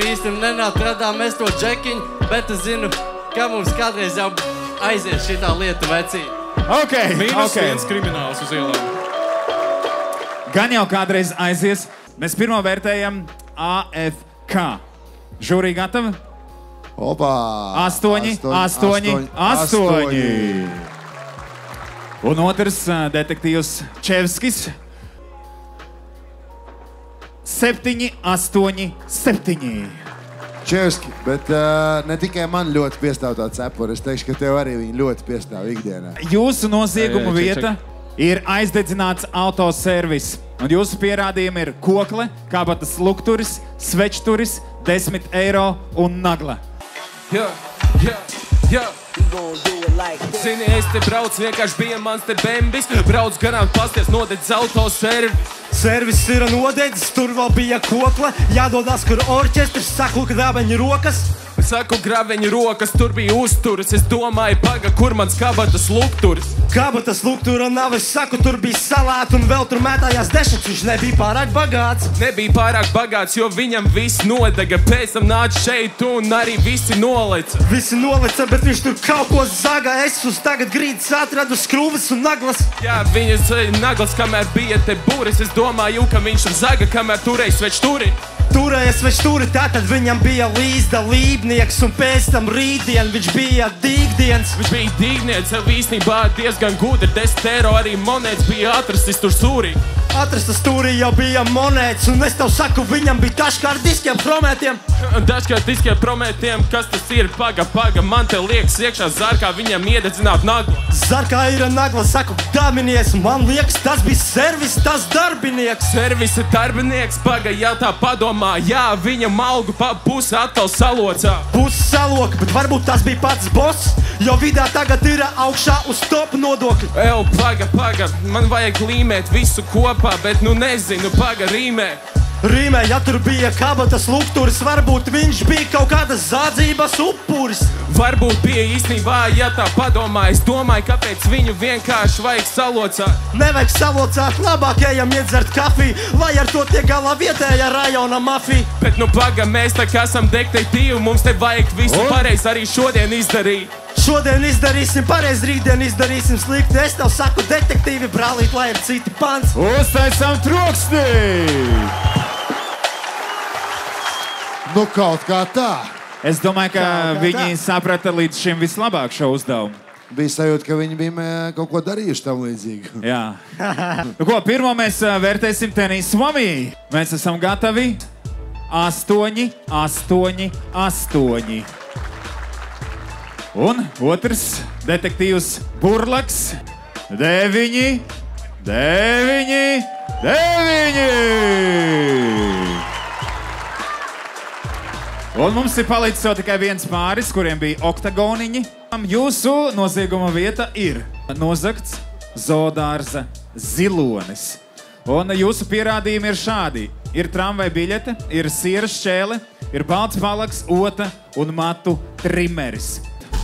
mēs to džekiņu, bet es zinu, ka mums kādreiz jau aizies šitā lieta vecī. Ok. -1 krimināls uz ielām. Gan jau kādreiz aizies. Mēs pirmo vērtējam AFK. Žūrī gatava? Opā! 8, 8, 8. Un otrs detektīvs Čevskis. 7, 8, 7. Čevski, bet ne tikai man ļoti piestāv tā cepura. Es teikšu, ka tev arī viņi ļoti piestāv ikdienā. Jūsu nozieguma vieta ir aizdedzināts autoservis. Un jūsu pierādījumi ir kokle, kabatas lukturis, svečturis, 10 eiro un nagla. Jā. Zini, es te braucu, vienkārši bija mans te bembis. Brauc garām pasties, nodedz autoservis. Servis ir nodedzis, tur vēl bija kokle. Jādodās, kur orķestris, saku grāveņu rokas. Saku graveņu rokas, tur bija uzturis. Es domāju, paga, kur mans kabatas lukturis. Kabatas luktura nav, es saku, tur bija salāti un vēl tur mētājās dešats. Viņš nebija pārāk bagāts. Nebija pārāk bagāts, jo viņam viss nodega. Pēc tam nāca šeit un arī visi nolica. Visi nolica, bet viņš tur kaut ko zaga. Es uz tagad grīdas atradu skrūves un naglas. Jā, viņas naglas, kamēr bija te būris. Es domāju, ka viņš tur zaga, kamēr turēja svečturi. Turēja svečturi, tātad viņam bija līzda lībnieks un pēc tam rītdien viņš bija dīgdiens. Viņš bija dīgnieks, jau īstenībā diezgan gudri. 10 eiro arī monētas bija atrastis tur sūrī. Atrasta stūrī jau bija monētas, un es tev saku, viņam bija taškārt diskiem promētiem. Dažkārt diskiem promētiem, kas tas ir? Paga, man te liekas iekšā zarkā, viņam iededzināt nagla. Zarkā ir nagla, saku, daminieks, man liekas, tas bija servis, tas darbinieks. Servisa darbinieks, paga, ja tā padomā, jā, viņam algu pusi atkal salocā. Pusi saloka, bet varbūt tas bija pats boss, jo vidā tagad ir augšā uz top nodokļu. Paga, man vajag līmēt visu kopā, bet nu nezinu, paga rīmē. Rīmē, ja tur bija kabatas lukturis, varbūt viņš bija kaut kādas zādzības upuris. Varbūt bija īstenībā, ja tā padomā, es domāju, kāpēc viņu vienkārši vajag salocāt. Nevajag salocāt, labāk ejam iedzert kafiju, lai ar to tiek galā vietējā rajona mafija. Bet nu paga, mēs tā kā esam detektīvi, mums te vajag visu pareizi arī šodien izdarīt. Šodien izdarīsim pareizi, rītdien izdarīsim slikti. Es tev saku, detektīvi, brālīt, lai ir citi pants. Uztaisām troksni! Nu, kaut kā tā. Es domāju, ka viņi saprata līdz šim vislabāk šo uzdevumu. Bija sajūta, ka viņi bija kaut ko darījuši tam līdzīgi. Jā. Nu, ko, pirmo mēs vērtēsim tenis Swami. Mēs esam gatavi. 8, 8, 8. Un otrs detektīvs Burlaks. 9, 9, 9. Un mums ir palicis jau tikai viens pāris, kuriem bija oktagoniņi. Jūsu nozieguma vieta ir nozagts zoodārza zilonis. Un jūsu pierādījumi ir šādi. Ir tramvai biļete, ir siera šķēle, ir balts palaks, ota un matu trimeris.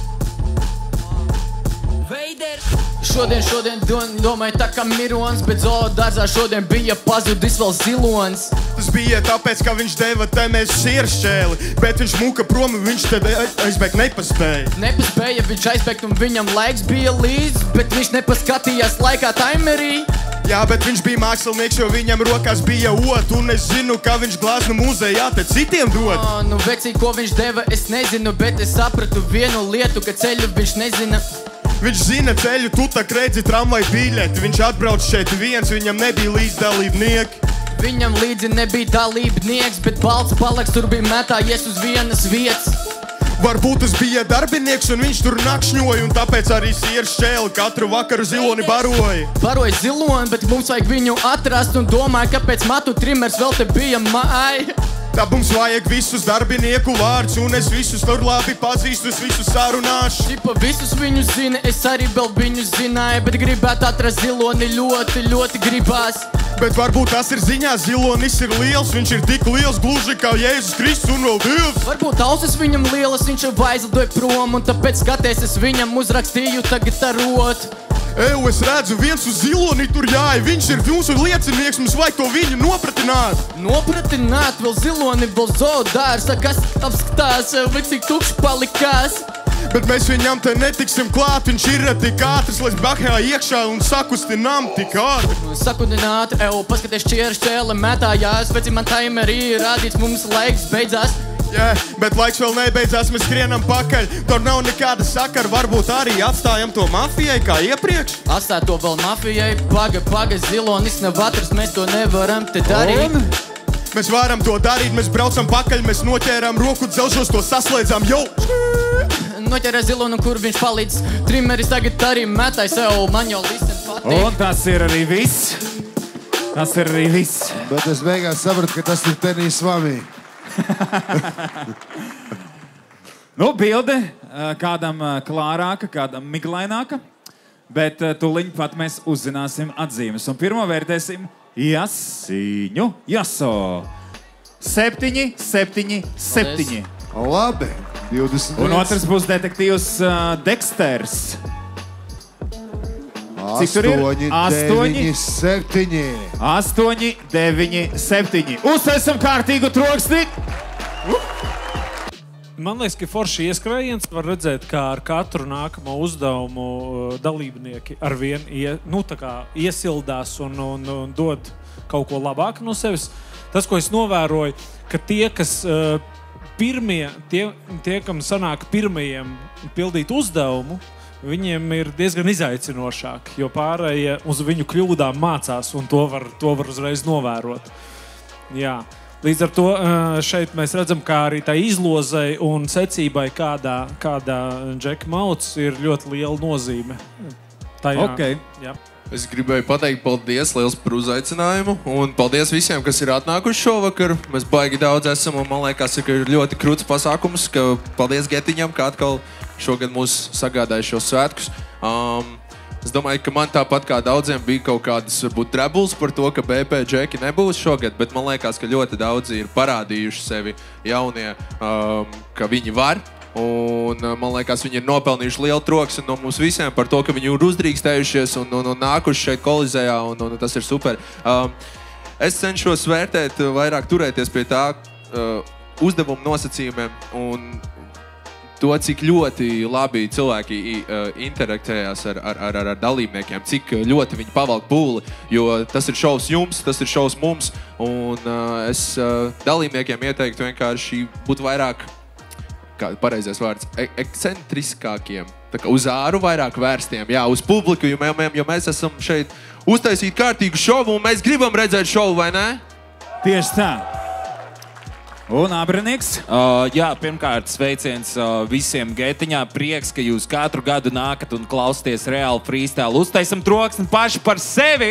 Šodien domāju tā kā mirons, bet zoodārzā šodien bija pazudis vēl zilonis. Tas bija tāpēc, ka viņš deva temēs sieršķēli, bet viņš muka prom un viņš te aizbēgt nepaspēja. Nepaspēja, viņš aizbēgt un viņam laiks bija līdz, bet viņš nepaskatījās laikā timerī. Jā, bet viņš bija mākslinieks, jo viņam rokās bija ot, un es zinu, ka viņš glāznu muzejā te citiem dod. Nu vecī, ko viņš deva, es nezinu, bet es sapratu vienu lietu, ka ceļu viņš nezina. Viņš zina ceļu, tu tak redzi tramvai biļeti. Viņš atbrauc šeit viens, viņam nebija līdzdalībnieki. Viņam līdzi nebija dalībnieks, bet balts palaks tur bija metājies uz vienas vietas. Varbūt tas bija darbinieks un viņš tur nakšņoja, un tāpēc arī sieras šķēli katru vakaru ziloni baroja. Baroja ziloni, bet mums vajag viņu atrast un domāju, kāpēc matu trimers vēl te bija māja. Tā mums vajag visus darbinieku vārdus, un es visus tur labi pazīstu, es visus sarunāšu. Šipa visus viņus zina, es arī vēl viņus zināju, bet gribētu atrast ziloni ļoti gribās. Bet varbūt tas ir ziņā, zilonis ir liels, viņš ir tik liels gluži kā Jēzus Kristus un vēl Dievs. Varbūt ausis viņam lielas, viņš jau aizlidoja prom, un tāpēc skaties, es viņam uzrakstīju tagad arot. Es redzu, viens uz ziloni tur jāja, viņš ir mūsu liecinieks, mums vajag to viņu nopratināt. Nopratināt, vēl ziloni, vēl zoodārza, kas apskatās, vai cik tukšs palikās. Bet mēs viņam te netiksim klāt, viņš ir tik ātrs, lai bakā iekšā un sakustinām tik ātri. Sakudināt, paskaties šķēle mētājās, veci man timerī rādīts, mums laiks beidzās. Jā, bet laiks vēl nebeidzās, mēs skrienam pakaļ. Tur nav nekāda sakara, varbūt arī atstājam to mafijai kā iepriekš. Atstāt to vēl mafijai, paga, zilonis nav atrast, mēs to nevaram te darīt. Mēs varam to darīt, mēs braucam pakaļ, mēs noķērām roku dzelžos, to saslēdzām, jau! Noķērā zilonu, kur viņš palīdz. Trimeris tagad arī metāj sev, man jau listen patīk. Un tas ir arī viss. Tas ir arī viss. Bet es beigās sapratu, ka tas ir tenis Swami. Nu, bilde kādam klārāka, kādam miglaināka, bet tuliņ pat mēs uzzināsim atzīmes. Un pirmo vērtēsim Jasiņu Jaso. 7, 7, 7. Labi, 20. Un otrs būs detektīvs Deksters. Cik tur ir? 8, 9, 7. 8, 9, 7. Uztaisam kārtīgu troksni! Man liekas, ka forši ieskrējiens var redzēt, kā ar katru nākamo uzdevumu dalībnieki arvien iesildās un dod kaut ko labāku no sevis. Tas, ko es novēroju, ka tie, kas pirmie, tie kam sanāk pirmajiem pildīt uzdevumu, viņiem ir diezgan izaicinošāk, jo pārējie uz viņu kļūdām mācās, un to var uzreiz novērot. Jā. Līdz ar to šeit mēs redzam, kā arī tā izlozei un secībai, kādā Džeka Mauts ir ļoti liela nozīme. Tajā, okay. Jā. Es gribēju pateikt paldies liels par uzaicinājumu un paldies visiem, kas ir atnākuši šovakar. Mēs baigi daudz esam un man liekas, ka ir ļoti krūts pasākums, ka paldies Getiņam, kā atkal šogad mūs sagādāja šos svētkus. Es domāju, ka man tāpat kā daudziem bija kaut kādas, varbūt, drebuls par to, ka BP Džeki nebūs šogad, bet man liekas, ka ļoti daudzi ir parādījuši sevi jaunie, ka viņi var. Un man liekas, viņi ir nopelnījuši lielu troksni no mums visiem par to, ka viņi ir uzdrīkstējušies un nākuši šeit Kolizejā, un tas ir super. Es cenšos vērtēt, vairāk turēties pie tā uzdevumu nosacījumiem un to, cik ļoti labi cilvēki interaktējās ar dalībniekiem, cik ļoti viņi pavalk pūli, jo tas ir šovs jums, tas ir šovs mums, un es dalībniekiem ieteiktu vienkārši būt vairāk, kā pareizais vārds, ekscentriskākiem, tā kā uz āru vairāk vērstiem, jā, uz publiku, jo mēs esam šeit uztaisīt kārtīgu šovu, un mēs gribam redzēt šovu, vai ne? Tieši tā. Un Abrinieks? Jā, pirmkārt, sveiciens visiem Getiņā. Prieks, ka jūs katru gadu nākat un klausties reāli freestyle. Uztaisam troksni paši par sevi.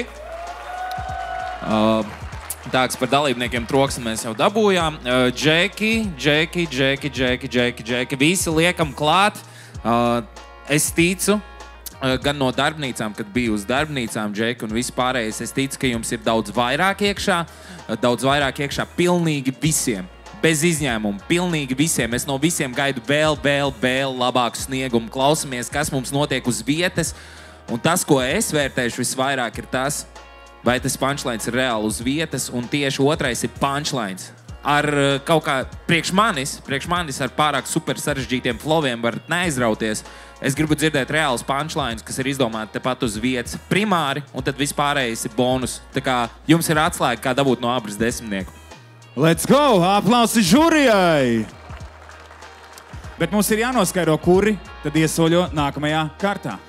Tāks par dalībniekiem troksni mēs jau dabūjām. Džeki. Visi liekam klāt. Es ticu, gan no darbnīcām, kad biju uz darbnīcām, Džeki un visi pārējais, es ticu, ka jums ir daudz vairāk iekšā pilnīgi visiem. Bez izņēmumu, pilnīgi visiem. Es no visiem gaidu vēl labāku sniegumu. Klausamies, kas mums notiek uz vietas. Un tas, ko es vērtēšu visvairāk, ir tas, vai tas punchlines ir reāli uz vietas, un tieši otrais ir punchlines. Ar kaut kā priekš manis ar pārāk super sarežģītiem flowiem varat neaizrauties. Es gribu dzirdēt reālus punchlines, kas ir izdomāti tepat uz vietas primāri, un tad vispārējais ir bonus. Tā kā jums ir atslēga, kā dabūt no abras desmitnieku. Let's go! Aplausi žurijai! Bet mums ir jānoskaidro, kuri tad iesoļo nākamajā kārtā.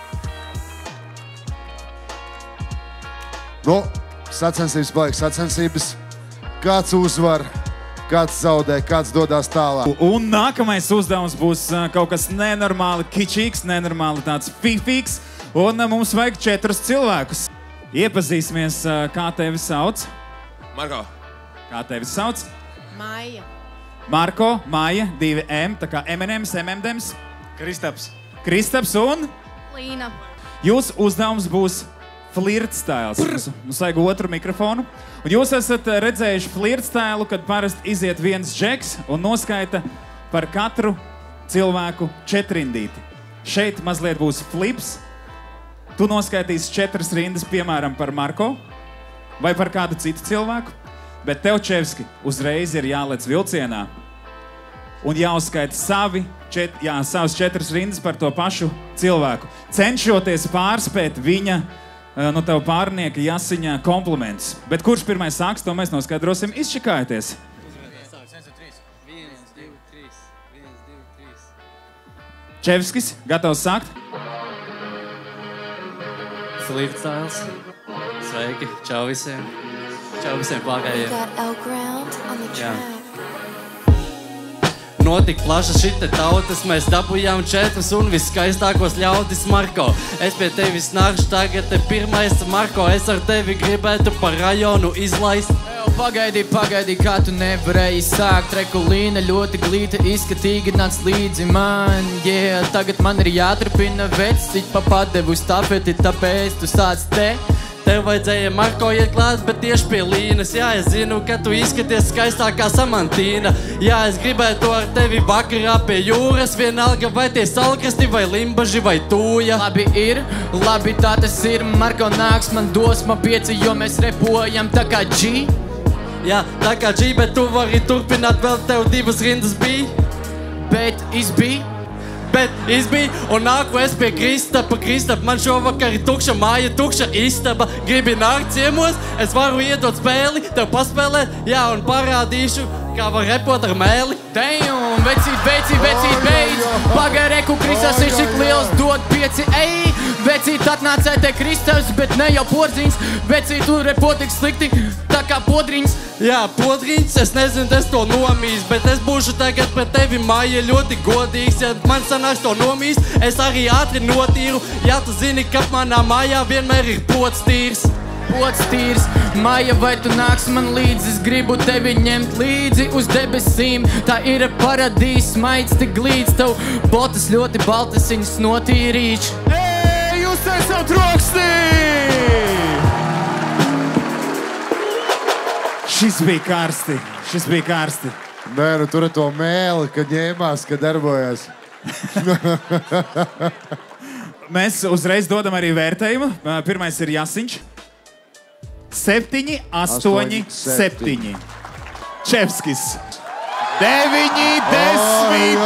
Nu, sacensības paliek sacensības. Kāds uzvar, kāds zaudē, kāds dodās tālāk. Un nākamais uzdevums būs kaut kas nenormāli kičīgs, nenormāli tāds fifīgs. Un mums vajag 4 cilvēkus. Iepazīsimies, kā tevi sauc? Marko. Kā tevi sauc? Maija. Marko, Maija, 2M, tā kā M&M's, M&M's. Kristaps un? Līna. Jūsu uzdevums būs flirt stēls. Mums vajag otru mikrofonu. Un jūs esat redzējuši flirt stēlu, kad parasti iziet viens džeks un noskaita par katru cilvēku 4 rindīti. Šeit mazliet būs flips. Tu noskaitīsi 4 rindas, piemēram, par Marko vai par kādu citu cilvēku. Bet tev, Čevski, uzreiz ir jālec vilcienā un jāuzskaita savas 4 rindas par to pašu cilvēku. Cenšoties pārspēt viņa, no tev pārnieka Jasiņā komplimentus. Bet kurš pirmais sāks, to mēs noskaidrosim izšķikājoties. 1, 2, 3. Čevskis, gatavs sākt? Flirt styles. Sveiki, čau visiem. Čau visiem plākājiem. Jā. Notika plaša šita tautas, mēs dabujām 4 un viskaistākos ļaudis Marko. Es pie tevis nākšu tagad te pirmais Marko, es ar tevi gribētu par rajonu izlaist. Pagaidi, kā tu nevarēji sākt. Rekulīna ļoti glīta, izskatīgi nāc līdzi man. Yeah, tagad man ir jāturpina vecs, cik pa padevu stafeti, tāpēc tu sāc te. Tev vajadzēja Marko iet klāt, bet tieši pie Līnas. Jā, es zinu, ka tu izskaties skaistāk kā Samantīna. Jā, es gribētu ar tevi vakarā pie jūras. Vienalga vai tie salkrasti, vai limbaži, vai tūja. Labi, tā tas ir. Marko nāks, man dos man 5, jo mēs repojam tā kā G. Jā, tā kā G, bet tu vari turpināt, vēl tev 2 rindas bija. Bet izbija, un nāku es pie Kristapa, man šovakar ir tukša māja, tukša istaba. Gribi nākt ciemos, es varu iedot spēli, tev paspēlēt, jā, un parādīšu Kā var repot ar mēli? Damn, vecīt, beidz. Pagareku Kristus ir cik liels, dod 5, ej. Vecīt atnācē te Kristus, bet ne jau podriņš. Vecīt, tu repo tik slikti, tā kā podriņš. Jā, podriņš, es nezinu, es to nomīs, bet es būšu tagad pret tevi, Maija, ļoti godīgs. Ja man sanāks to nomīs, es arī ātri notīru. Ja tu zini, ka manā mājā vienmēr ir pods tīrs. Pods tīrs, Maija, vai tu nāks man līdzi? Es gribu tevi ņemt līdzi uz debesīm. Tā ir paradīs, maids tik glīds. Tev botas ļoti baltas, viņas notīrīč. Ej, jūs esat rokstī! Šis bija karsti. Nē, nu tur ir to mēli, kad ņēmās, kad darbojās. Mēs uzreiz dodam arī vērtējumu. Pirmais ir Jasiņš. 7, 8, 7. Čevskis. 9, 10,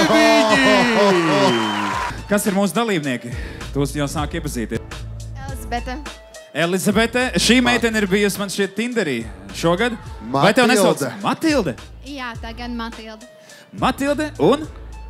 9. Kas ir mūsu dalībnieki? Tos jau sāk iepazīties. Elizabete. Šī meitene ir bijusi man šeit Tinderī šogad. Vai tev nesauc? Matilde. Jā, tagad Matilde. Matilde un?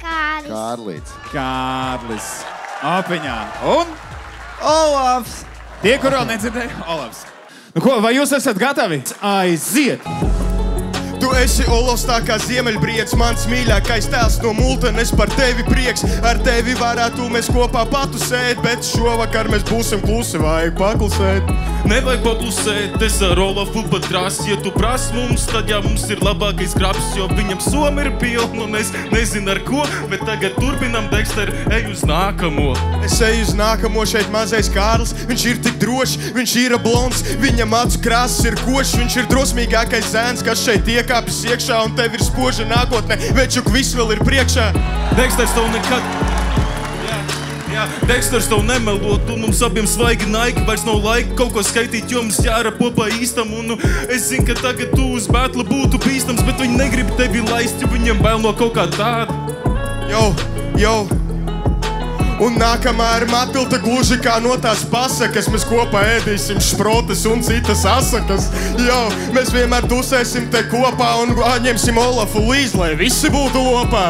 Kārlis. Apiņā. Un? Olafs. Tie, kur vēl nedzirdēja? Olafs. Nu ko, vai jūs esat gatavi? Aiziet! Tu esi Olofs tā kā ziemeļbriedis, mans mīļākais tēls no multenes, par tevi prieks. Ar tevi varētu mēs kopā patusēt, bet šovakar mēs būsim klusi, vajag paklusēt. Nevajag paklusēt, es ar Olafu pat drāsi. Ja tu prasi mums, tad jā, mums ir labākais grabs, jo viņam soma ir pilna un es nezinu ar ko, bet tagad turpinam, Dexter, ej uz nākamo. Es eju uz nākamo, šeit mazais Kārlis, viņš ir tik drošs, viņš ir blonds, viņam acu krāsas ir košs, viņš ir drosmīgākais zēns, kas šeit iekāpis iekšā un tev ir spoža nākotne, večuk viss vēl ir priekšā. Dexters tev nekad... Jā, Dexters tev nemelot, un mums abiem svaigi naiki, vairs nav laika kaut ko skaitīt, jo mums jārapo pa īstam, un es zinu, ka tagad tu uz bētla būtu bīstams, bet viņi negrib tevi laist, jo viņiem bail no kaut kā tāda. Jau. Un nākamā ir Matilda gluži kā no tās pasakas, mēs kopā ēdīsim šprotes un citas asakas. Mēs vienmēr dusēsim te kopā un ņemsim Olafu līdz, lai visi būtu lopā.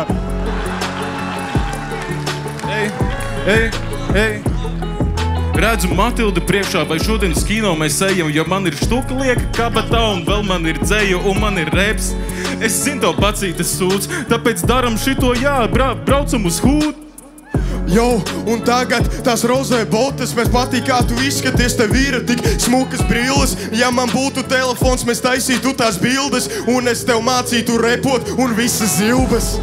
Ej, redzu Matildu priekšā, vai šodien uz kino mēs ejam, jo man ir štuka lieka kabatā un vēl man ir dzeju un man ir reps. Es zinu tev pacītas sūds, tāpēc daram šito, braucam uz hūdu. Un tagad tās rozē botas, mēs patīk, kā tu izskaties, tev ir tik smukas brilles. Ja man būtu telefons, mēs taisītu tās bildes, un es tev mācītu repot un visas zilbes.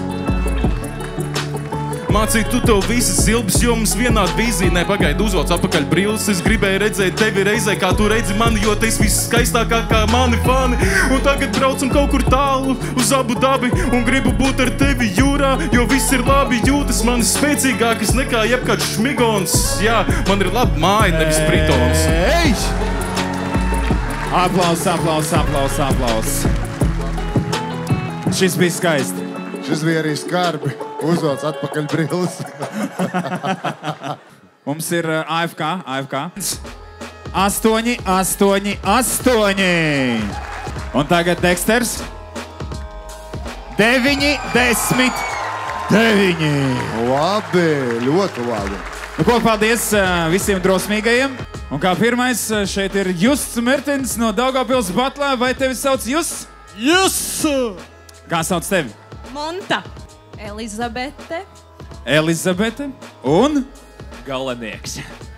Mācīt tu tev visas zilbas, jo mums vienāda vīzija. Nē, pagaidi, uzvelc apakaļ brilles. Es gribēju redzēt tevi reizē, kā tu redzi mani, jo te esi viss skaistākā kā mani fani. Un tagad braucam kaut kur tālu uz Abu Dabi un gribu būt ar tevi jūrā, jo viss ir labi, jūtas mani spēcīgākas nekā jebkāds šmigons. Jā, man ir laba māja, nevis pritons. Aplaus. Šis bija skaisti. Šis bija arī skarbi. Uzvelc atpakaļ brilles. Mums ir AFK. 8, 8, 8. Un tagad Dexters. 9, 10, 9. Labi, ļoti labi. Nu ko, paldies visiem drosmīgajiem. Un kā pirmais šeit ir Justs Mertens no Daugavpils Batlā. Vai tevi sauc Justs? Kā sauc tevi? Monta. Elizabete un? Galenieks.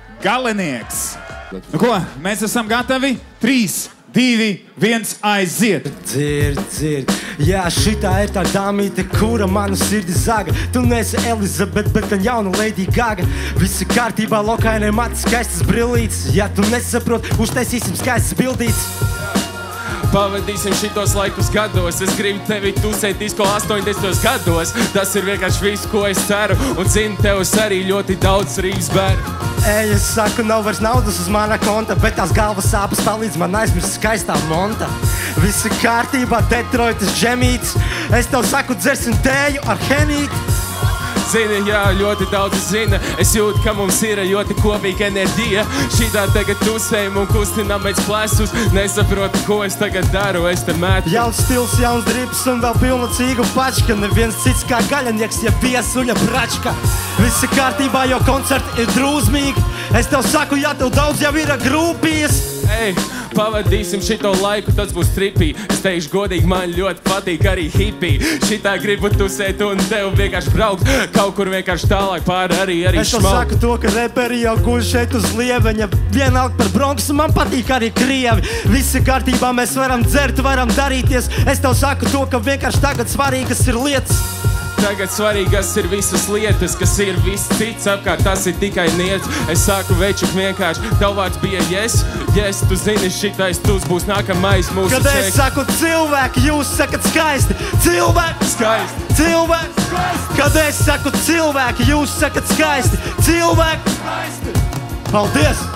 Nu ko, mēs esam gatavi? 3, 2, 1, aiziet! Dzird. Jā, šitā ir tā dāmīte, kura manu sirdi zaga. Tu neesi Elizabete, bet gan jauna Lady Gaga. Visi kārtībā, lokainē mati skaistas brillītes. Ja tu nesaproti, uztaisīsim skaistas bildītes. Pavadīsim šitos laikus gados. Es gribu tevi tusēt disko 80 gados. Tas ir vienkārši viss, ko es ceru. Un zinu, tevs arī ļoti daudz Rīgas bēru. Es saku, nav vairs naudas uz mana konta, bet tās galvas sāpes palīdz man aizmirst skaistā monta. Visi kārtībā, Detroitas džemītis. Es tev saku, dzersim tēju ar henīti. Zini, jā, ļoti daudz zina. Es jūtu, ka mums ir ļoti kopīga enerģija. Šitā tagad tusējam un kustinām pēc plesus. Nesaprotu, ko es tagad daru, es te metu. Jauns stils, jauns drips un vēl pilna cīgu pačka. Neviens cits kā gaļanieks, ja piesuļa bračka. Viss ir kārtībā, jo koncerti ir drūzmīgi. Es tev saku, ja tev daudz jau ir grūpijas. Ei, pavadīsim šito laiku, tas būs tripī. Es teikšu godīgi, man ļoti patīk arī hippī. Šitā gribu tusēt un tev vienkārši braukt. Kaut kur vienkārši tālāk pāri arī Es tev saku to, ka reperi jau guļ šeit uz lieveņa. Vienalga par Bronksu, man patīk arī krievi. Viss ir kārtībā, mēs varam dzert, varam darīties. Es tev saku to, ka vienkārši tagad svarīgas ir lietas. Tagad svarīgas ir visas lietas, kas ir viss cits apkārt, tas ir tikai niec. Es saku večuk vienkārši, tev vārds bija yes, tu zini, šitais tūs būs nākamais mūsu Kad es saku cilvēki, jūs sakat skaisti. Cilvēki skaisti. Cilvēki skaisti. Kad es saku cilvēki, jūs sakat skaisti. Cilvēki skaisti. Paldies!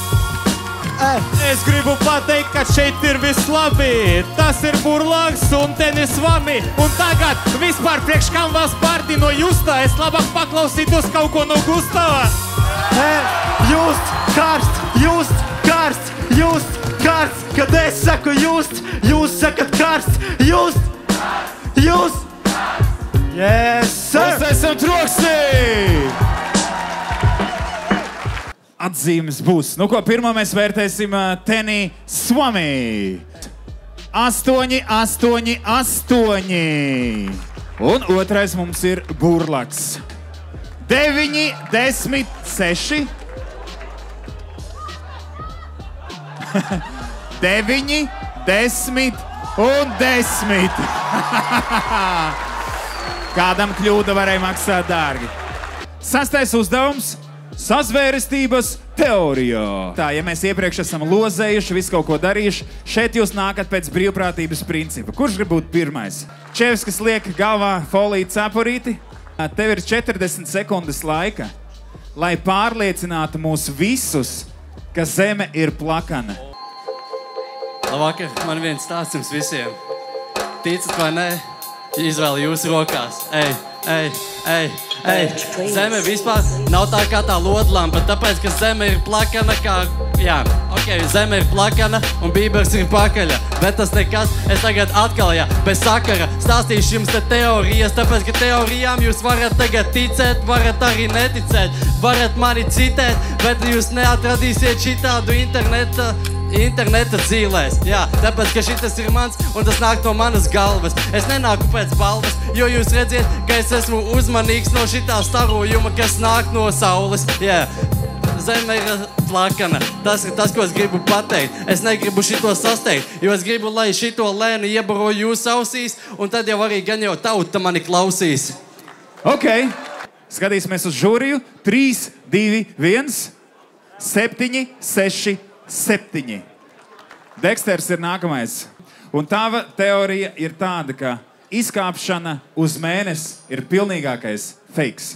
Es gribu pateikt, ka šeit ir viss labi. Tas ir Burlāks un Tenis Vami. Un tagad vispār priekš kam valsts parti no Justā. Es labāk paklausītos kaut ko no Gustava. Just, karst, just, karst, just, karst. Kad es saku just, jūs sakat karst. Just, yes, sir. Mēs esam troksnī. Atzīmes būs. Nu ko, pirmā mēs vērtēsim Teni Svami. 8, 8, 8. Un otrais mums ir Burlaks. 9, 10, 6. 9, 10 un 10. Kādam kļūda varēja maksāt dārgi. 6. uzdevums. Sazvērestības teorijā. Tā, ja mēs iepriekš esam lozējuši, visu kaut ko darījuši, šeit jūs nākat pēc brīvprātības principa. Kurš grib būt pirmais? Čevskis liek galvā foliju cepurīti. Tev ir 40 sekundes laika, lai pārliecinātu mūs visus, ka zeme ir plakana. Labvakar, man viens stāsts jums visiem. Ticat vai nē, izvēle jūsu rokās. Zeme vispār nav tā kā tā lodlampa, tāpēc, ka zeme ir plakana kā... Jā, zeme ir plakana un bībers ir pakaļa. Bet tas nekas, es tagad atkal, bez sakara stāstīšu jums te teorijas, tāpēc, ka teorijām jūs varat tagad ticēt, varat arī neticēt, varat mani citēt, bet jūs neatradīsiet šitādu interneta dzīlēs. Jā, tāpēc, ka šitas ir mans un tas nāk no manas galvas. Es nenāku pēc balvas, jo jūs redziet, ka es esmu uzmanīgs no šitā starojuma, kas nāk no saules. Jā, zeme ir plakana. Tas ir tas, ko es gribu pateikt. Es negribu šito sasteigt, jo es gribu, lai šito lēni iebaro jūs ausīs, un tad jau arī gan jau tauta mani klausīs. Ok, skatīsimies uz žūriju. 3, 2, 1, 7, 6, 7. Deksters ir nākamais. Un tava teorija ir tāda, ka izkāpšana uz mēnesi ir pilnīgākais fakes.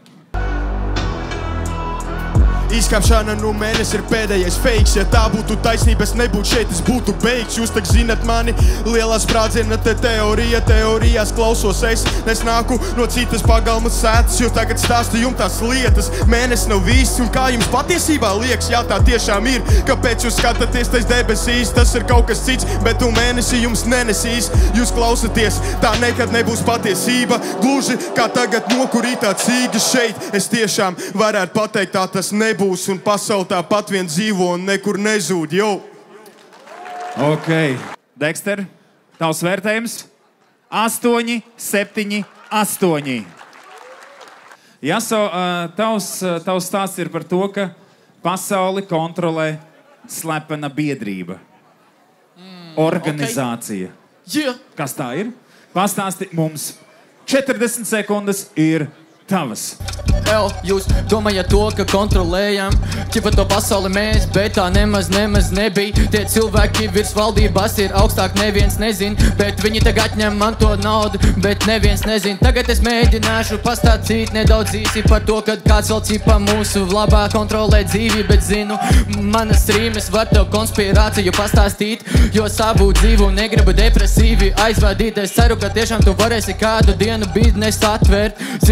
Izkāpšana no mēnesis ir pēdējais fakes. Ja tā būtu taisnība, es nebūtu šeit, es būtu beigts. Jūs tak zinat mani, lielā sprādziena te teorija. Teorijās klausos es nāku no citas pagalmas sētas, jo tagad stāstu jums tās lietas. Mēnesis nav viss, un kā jums patiesībā liekas, jā, tā tiešām ir. Kāpēc jūs skatāties tais debesīs, tas ir kaut kas cits, bet tu mēnesi jums nenesīs. Jūs klausaties, tā nekad nebūs patiesība. Gluži kā tagad nokurītā cīga šeit. Es tiešām varētu pateikt, tā tas nebūs. Un pasauli tāpat vien dzīvo un nekur nezūd, jo. Ok. Dekster, tavs vērtējums? 8, 7, 8. Jaso, tavs stāsts ir par to, ka pasauli kontrolē slepena biedrība. Organizācija. Okay. Kas tā ir? Pastāsti mums. 40 sekundes ir tavas. Jūs domājat to, ka kontrolējam ķipa to pasauli mēs, bet tā nemaz nebija. Tie cilvēki virs valdības ir augstāk, neviens nezin, bet viņi tagad ņem man to naudu, bet neviens nezin. Tagad es mēģināšu pastāstīt nedaudz īsi par to, kad kāds vēl cipa mūsu labā kontrolē dzīvi, bet zinu, manas rīmes var tev konspirāciju pastāstīt, jo savu dzīvu negribu depresīvi aizvadīt. Es ceru, ka tiešām tu varēsi kādu dienu biznesu atvērt. Zini tikai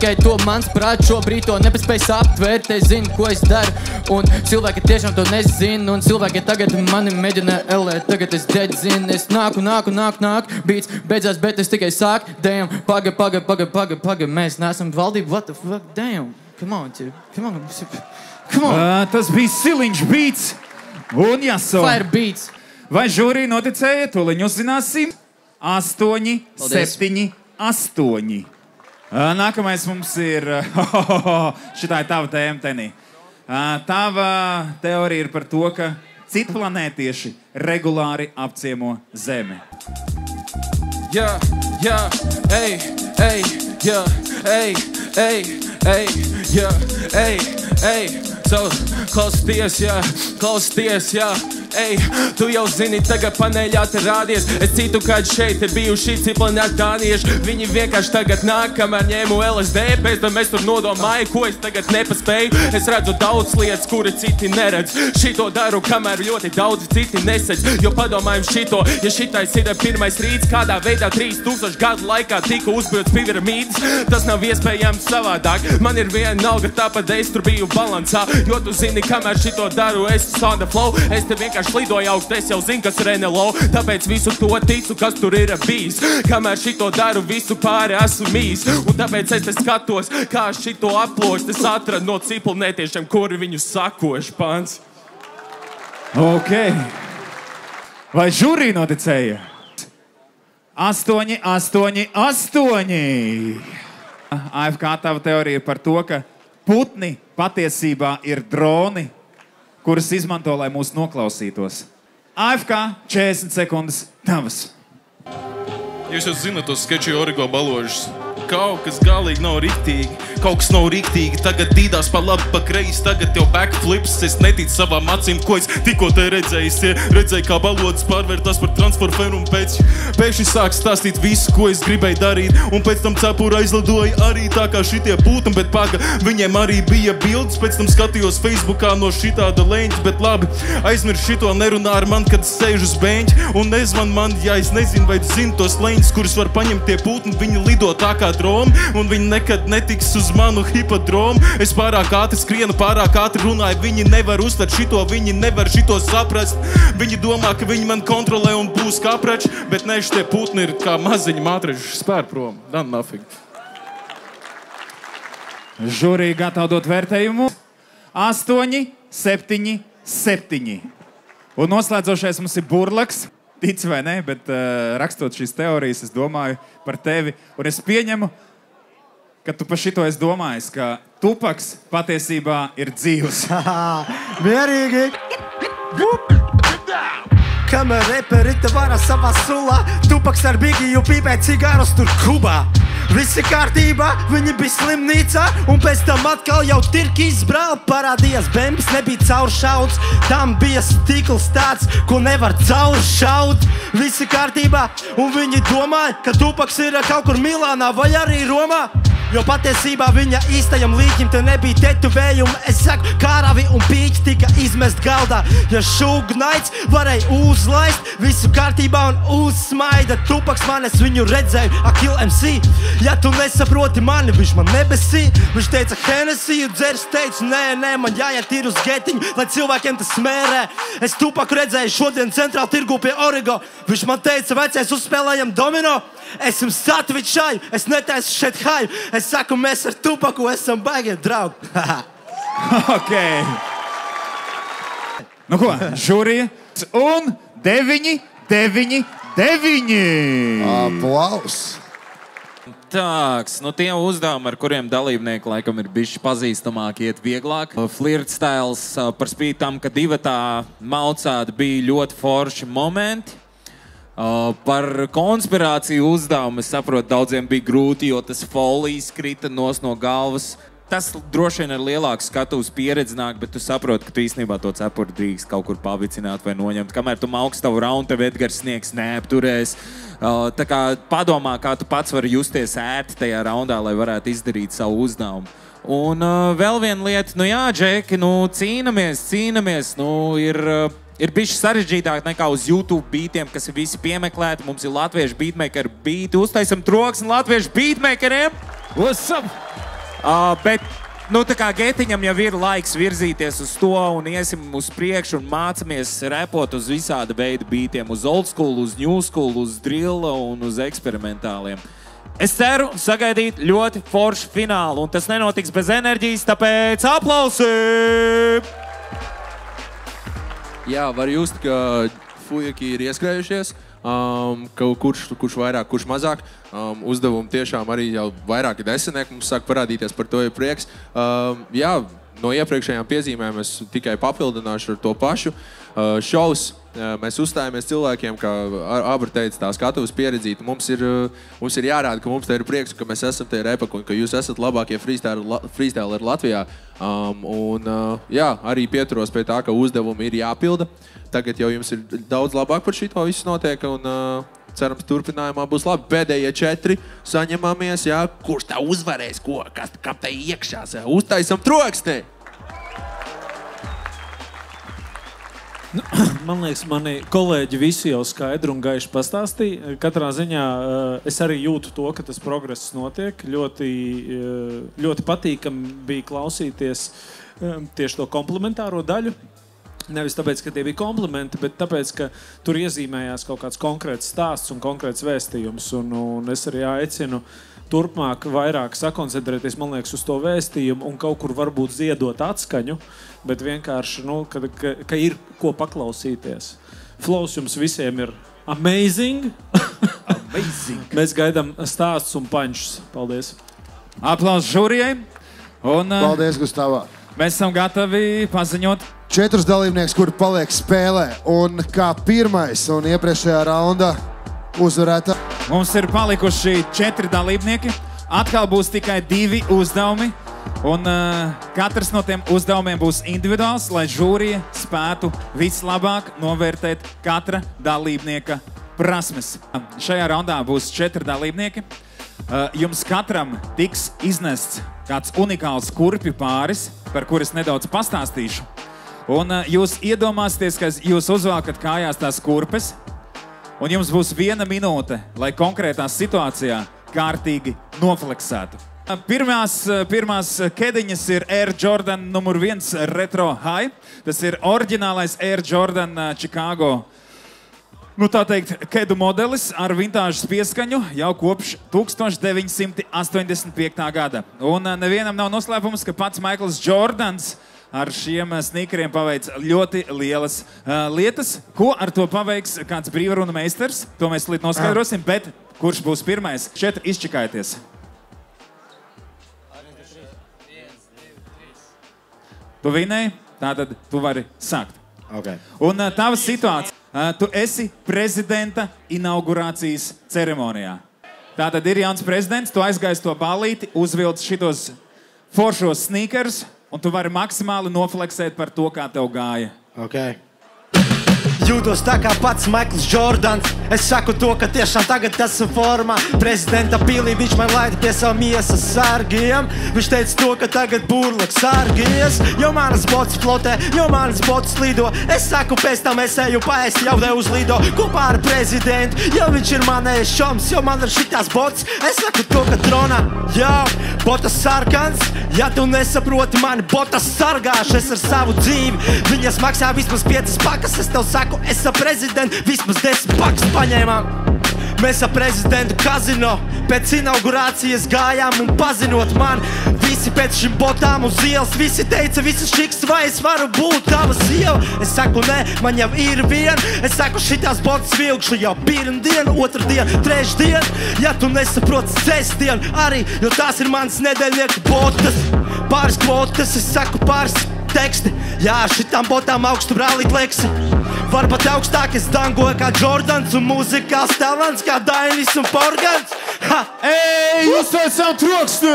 tikai to mans prāts šobrīd to nepaspējas aptvērt. Es zinu, ko es daru, un cilvēki tiešām to nezinu. Un cilvēki tagad mani mēģina elēt, tagad es dedzinu. Es nāku, beats beidzās, bet es tikai sāku. Damn, paga, mēs neesam valdība, what the fuck, damn. Come on, dude, come on. Tas bija Siliņš beats un Jaso. Fire beats. Vai žūrī noticēja, toliņ uzzināsim? 8, 7, 8. Nākamais mums ir, šitā ir tava tēma, Tenī. Tava teorija ir par to, ka citplanētieši regulāri apciemo Zemi. Klausties, Ej, tu jau zini, tagad paneļā te rādies. Es citu, kad šeit ir bijuši ciplanētānieši. Viņi vienkārši tagad nāk, kamēr ņēmu LSD. Pēc tam es tur nodomāju, ko es tagad nepaspēju. Es redzu daudz lietas, kuri citi neredz. Šito daru, kamēr ļoti daudzi citi nesedz. Jo padomājam šito, ja šitais ir pirmais rīts, kādā veidā 3000 gadu laikā tika uzbūvēts piramīdas. Tas nav iespējams savādāk. Man ir viena alga, tāpēc es tur biju balansā. Jo tu zini, kamēr šito daru, es on the flow. Es te vienkārši lidoju augst, es jau zinu, kas ir NLO. Tāpēc visu to ticu, kas tur ir bijis. Kamēr šito daru, visu pāri esmu mīs. Un tāpēc es te skatos, kā šito aplošt. Es atradu no ciplanētiešiem, kuri viņu sakoši, pants. Ok. Vai žūrī noticēja? 8, 8, 8. AFK tava teorija par to, ka putni patiesībā ir droni, kuras izmanto, lai mūs noklausītos. AFK 40 sekundes tavas. Jūs jau zināt tos skeču origo baložus. Kaut kas galīgi nav riktīgi, kaut kas nav riktīgi. Tagad dīdās pa labi, pa kreisi, tagad jau backflips. Es neticu savām acīm, ko es tikko te redzēju. Redzēju, kā balodas pārvērtās par transformeru un pēkšņi sāk stāstīt visu, ko es gribēju darīt. Un pēc tam cepura aizlidoja arī tā kā šitie pūtni, bet paga, viņiem arī bija bildes. Pēc tam skatījos Facebookā no šitāda leņķa, bet labi, aizmirst šito, nerunā ar mani, kad sēž uz beņķa. Un nezvan man, ja es nezinu, vai tu zini tos leņķus, kurus var paņemt tie pūtni, viņi lido tā kā droma, un viņi nekad netiks uz manu hipodromu. Es pārāk ātri skrienu, pārāk ātri runāju, viņi nevar uztvert šito, viņi nevar šito saprast. Viņi domā, ka viņi man kontrolē un būs kaprači, bet ne, šitie putni ir kā maziņi mātreži, spēr prom. Dan nafig. Žūrī gatav dot vērtējumu. 8, 7, 7. Un noslēdzošais mums ir Burlaks. Tic vai ne, bet rakstot šīs teorijas, es domāju par tevi. Un es pieņemu, ka tu par šito esi domājis, ka Tupaks patiesībā ir dzīvs. Mierīgi! Kamēr reperi te vara savā sulā, Tupaks ar Bigiju pīpē cigārus tur Kubā. Visi kārtībā, viņi bija slimnīcā, un pēc tam atkal jau Tirkijas brāl parādījās. Bembis nebija cauršauts, tam bija stikls tāds, ko nevar cauršaut. Visi kārtībā, un viņi domāja, ka Tupaks ir kaut kur Milānā vai arī Romā. Jo patiesībā viņa īstajam līķim te nebija tetuvējumi. Es saku, kāravi un pīķi tika izmest galdā. Ja šūgnaids varēja uzlaist, visu kārtībā un uzsmaida. Tupaks man, es viņu redzēju, Akil MC. Ja tu nesaproti mani, viņš man nebesī. Viņš teica Hennessy, dzers teicu, nē, man jāiet ir uz getiņu, lai cilvēkiem tas smērē. Es Tupaku redzēju šodien centrāla tirgu pie Origo. Viņš man teica, vecais, uzspēlējam domino. Es jums satvičāju, es netaisu šeit haju. Es saku, mēs ar Tupaku esam baigie draugi. Ok. Nu ko, žūrija. Un 9, 9, 9. Aplaus. Tāks, nu tie uzdevumi, ar kuriem dalībnieki laikam ir bišķi pazīstamāk, iet vieglāk. Flirt styles par spīti tam, ka divatā maucāti bija ļoti forši momenti. Par konspirāciju uzdevumu es saprotu, daudziem bija grūti, jo tas folijas krita no galvas. Tas droši vien ir lielāks skatuves pieredzi nāk, bet tu saproti, ka tu īstenībā to cepuri drīkst kaut kur pavicināt vai noņemt. Kamēr tu mauks tavu raundu, tev Edgars sniegs neapturēs. Tā kā padomā, kā tu pats vari justies ērti tajā raundā, lai varētu izdarīt savu uzdevumu. Un vēl viena lieta, nu jā, Džeki, nu cīnamies, nu ir bišķi sarežģītāk nekā uz YouTube beatiem, kas ir visi piemeklēti. Mums ir latviešu beatmaker beati. Uztaisam troksni latviešu beatmakeriem. What's up? Bet, tā kā Getiņam jau ir laiks virzīties uz to un iesim uz priekšu un mācamies repot uz visāda veida beatiem, uz old school, uz new school, uz drilla un uz eksperimentāliem. Es ceru sagaidīt ļoti foršu finālu, un tas nenotiks bez enerģijas, tāpēc aplausi! Jā, var just, ka fujaki ir ieskrējušies. Kurš vairāk, kurš mazāk. Uzdevumi tiešām arī jau vairāki desmitnieki mums sāk parādīties, par to ir prieks. Jā, no iepriekšējām piezīmēm es tikai papildināšu ar to pašu. Šovs, mēs uzstājamies cilvēkiem, kā Abra teica, tā skatuves pieredzīta. Mums ir jārāda, ka mums te ir prieks, ka mēs esam te repaku un ka jūs esat labākie freestyleri Latvijā. Jā, arī pieturos pie tā, ka uzdevumi ir jāpilda. Tagad jau jums ir daudz labāk par šito visu notiek un cerams turpinājumā būs labi. Pēdējie 4 saņemamies, jā. Kurš tā uzvarēs, kam tā iekšā? Uztaisam trokstē! Man liekas, mani kolēģi visi jau skaidri un gaiši pastāstīja. Katrā ziņā es arī jūtu to, ka tas progress notiek. Ļoti patīkami bija klausīties tieši to komplementāro daļu. Nevis tāpēc, ka tie bija komplimenti, bet tāpēc, ka tur iezīmējās kaut kāds konkrēts stāsts un konkrēts vēstījums. Un es arī aicinu turpmāk vairāk sakoncentrēties, man liekas, uz to vēstījumu un kaut kur varbūt ziedot atskaņu, bet vienkārši, ka ir ko paklausīties. Flows jums visiem ir amazing. Amazing. Mēs gaidām stāstus un pančus. Paldies. Aplausos žūrijai. Paldies, Gustavā. Mēs esam gatavi paziņot 4 dalībnieks, kuri paliek spēlē. Un kā pirmais un iepriekšējā raundā uzvarētā. Mums ir palikuši 4 dalībnieki. Atkal būs tikai 2 uzdevumi. Un katrs no tiem uzdevumiem būs individuāls, lai žūrija spētu vislabāk novērtēt katra dalībnieka prasmes. Šajā raundā būs 4 dalībnieki. Jums katram tiks iznests kāds unikāls kurpju pāris, par kuras nedaudz pastāstīšu. Un jūs iedomāsieties, ka jūs uzvelkat kājās tās kurpes, un jums būs 1 minūte, lai konkrētā situācijā kārtīgi nofleksētu. Pirmās kediņas ir Air Jordan numur 1 Retro High. Tas ir oriģinālais Air Jordan Chicago, tā teikt, kedu modelis ar vintāžas pieskaņu jau kopš 1985. gada. Un nevienam nav noslēpums, ka pats Maikls Jordans ar šiem sneakeriem paveic ļoti lielas lietas. Ko ar to paveiks kāds brīvruna meistars? To mēs līdz noskaidrosim, bet kurš būs pirmais? Šeit izčikājieties. Tu vinēji, tātad tu vari sākt. Okay. Un tava situācija, tu esi prezidenta inaugurācijas ceremonijā. Tātad ir jauns prezidents, tu aizgājies to ballīti, uzvilc šitos foršos sneakers, un tu vari maksimāli nofleksēt par to, kā tev gāja. Okay. Jūtos tā kā pats Maikls Jordans. Es saku to, ka tiešām tagad esmu formā. Prezidenta pilī viņš man laida pie savu miesas sargiem. Viņš teica to, ka tagad burlaks sargies. Jo manas botas flotē, jo manas botas lido. Es saku, pēc tam es eju paēst jau te uz lido. Kopā ar prezidentu, jo viņš ir manējais šoms, jo man ir šitās botas. Es saku to, ka tronā, jau, botas sarkans. Ja tu nesaproti, mani botas sargāšu es ar savu dzīvi. Viņas maksā vismaz 5 pakas, es tev saku, es ar prezidentu vismaz 10 pakas paņēmām. Mēs ar prezidentu kazino pēc inaugurācijas gājām un pazinot man. Visi pēc šim botām uz ielas, visi teica, visi šiks, vai es varu būt tava sieva. Es saku, nē, man jau ir viena. Es saku, šitās botas vilkšu jau pirmdienu, otrdienu, trešdienu. Ja tu nesaproti sestdienu arī, jo tās ir manas nedēļnieku botas. Pāris kvotas, es saku, pāris teksti. Jā, šitām botām augstu brālīt leksi. Varbūt augstāk es dangoju kā Jordans un mūzikāls talants kā Dainis un Porgans. Ha! Ej, uztaisām trokstī!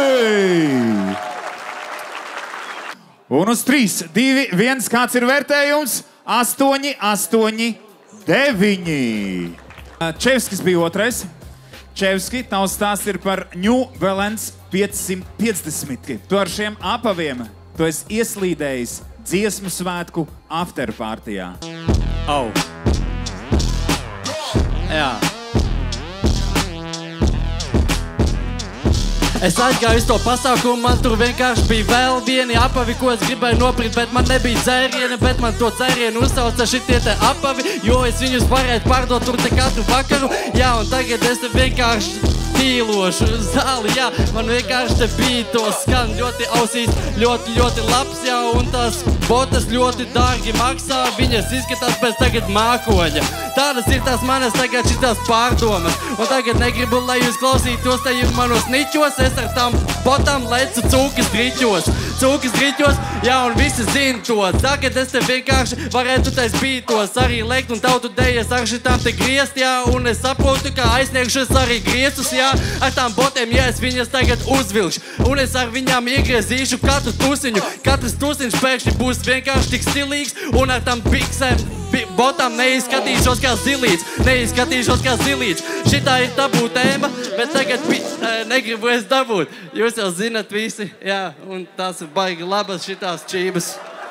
Un uz 3, 2, 1, kāds ir vērtējums? 8, 8, 9. Čevskis bija otrais. Čevski, tavs stāsts ir par New Balance 550. Tu ar šiem apaviem, tu esi ieslīdējis dziesmu svētku afterpartijā. Oh. Jā. Es aizgāju uz to pasākumu, man tur vienkārši bija vēl vieni apavi, ko es gribēju nopirkt, bet man nebija dzēriena, bet man to dzērienu uzsauca šitie te apavi, jo es viņus varētu pārdot tur te katru vakaru. Jā, un tagad es te vienkārši tīlošu zāli, jā, man vienkārši te bija to skan ļoti ausīs, ļoti labs, jā, un tās botas ļoti dārgi maksā, viņas izskatās pēc tagad mākoņa. Tādas ir tās manas tagad šitās pārdomas, un tagad negribu, lai jūs klausītos te manos niķos, es ar tām botām lecu cūkas driķos, jā, un visi zin to. Tagad es te vienkārši varētu tais bītos arī lekt un tautu dejas ar šitām te griezt, jā, un es saprotu, ka aizsniegšu es arī griestus, jā, ar tām botēm, ja es viņas tagad uzvilkšu, un es ar viņām iegriezīšu katru tusiņu, katrs tusiņš pēkšņi būs vienkārši tik stilīgs, un ar tām biksēm, botām neizskatīšos kā zilīts. Šitā ir tabū tēma, bet tagad negribu es dabūt. Jūs jau zinat visi, jā, un tās ir baigi labas šitās čības.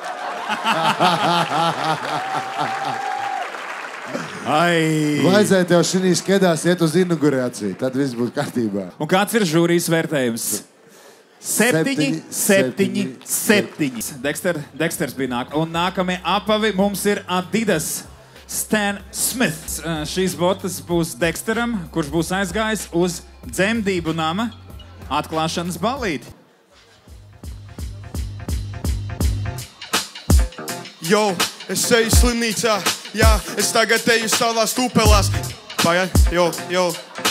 Vajadzēja tev šī skedās iet uz inaugurāciju, tad viss būtu kārtībā. Un kāds ir žūrijas vērtējums? 7. Dexters bija nāk. Un nākamie apavi mums ir Adidas Stan Smith. Šīs botas būs Dexteram, kurš būs aizgājis uz dzemdību nama atklāšanas balīti. Jo, es eju slimnīcā, jā, es tagad eju savās tūpelās. Jo.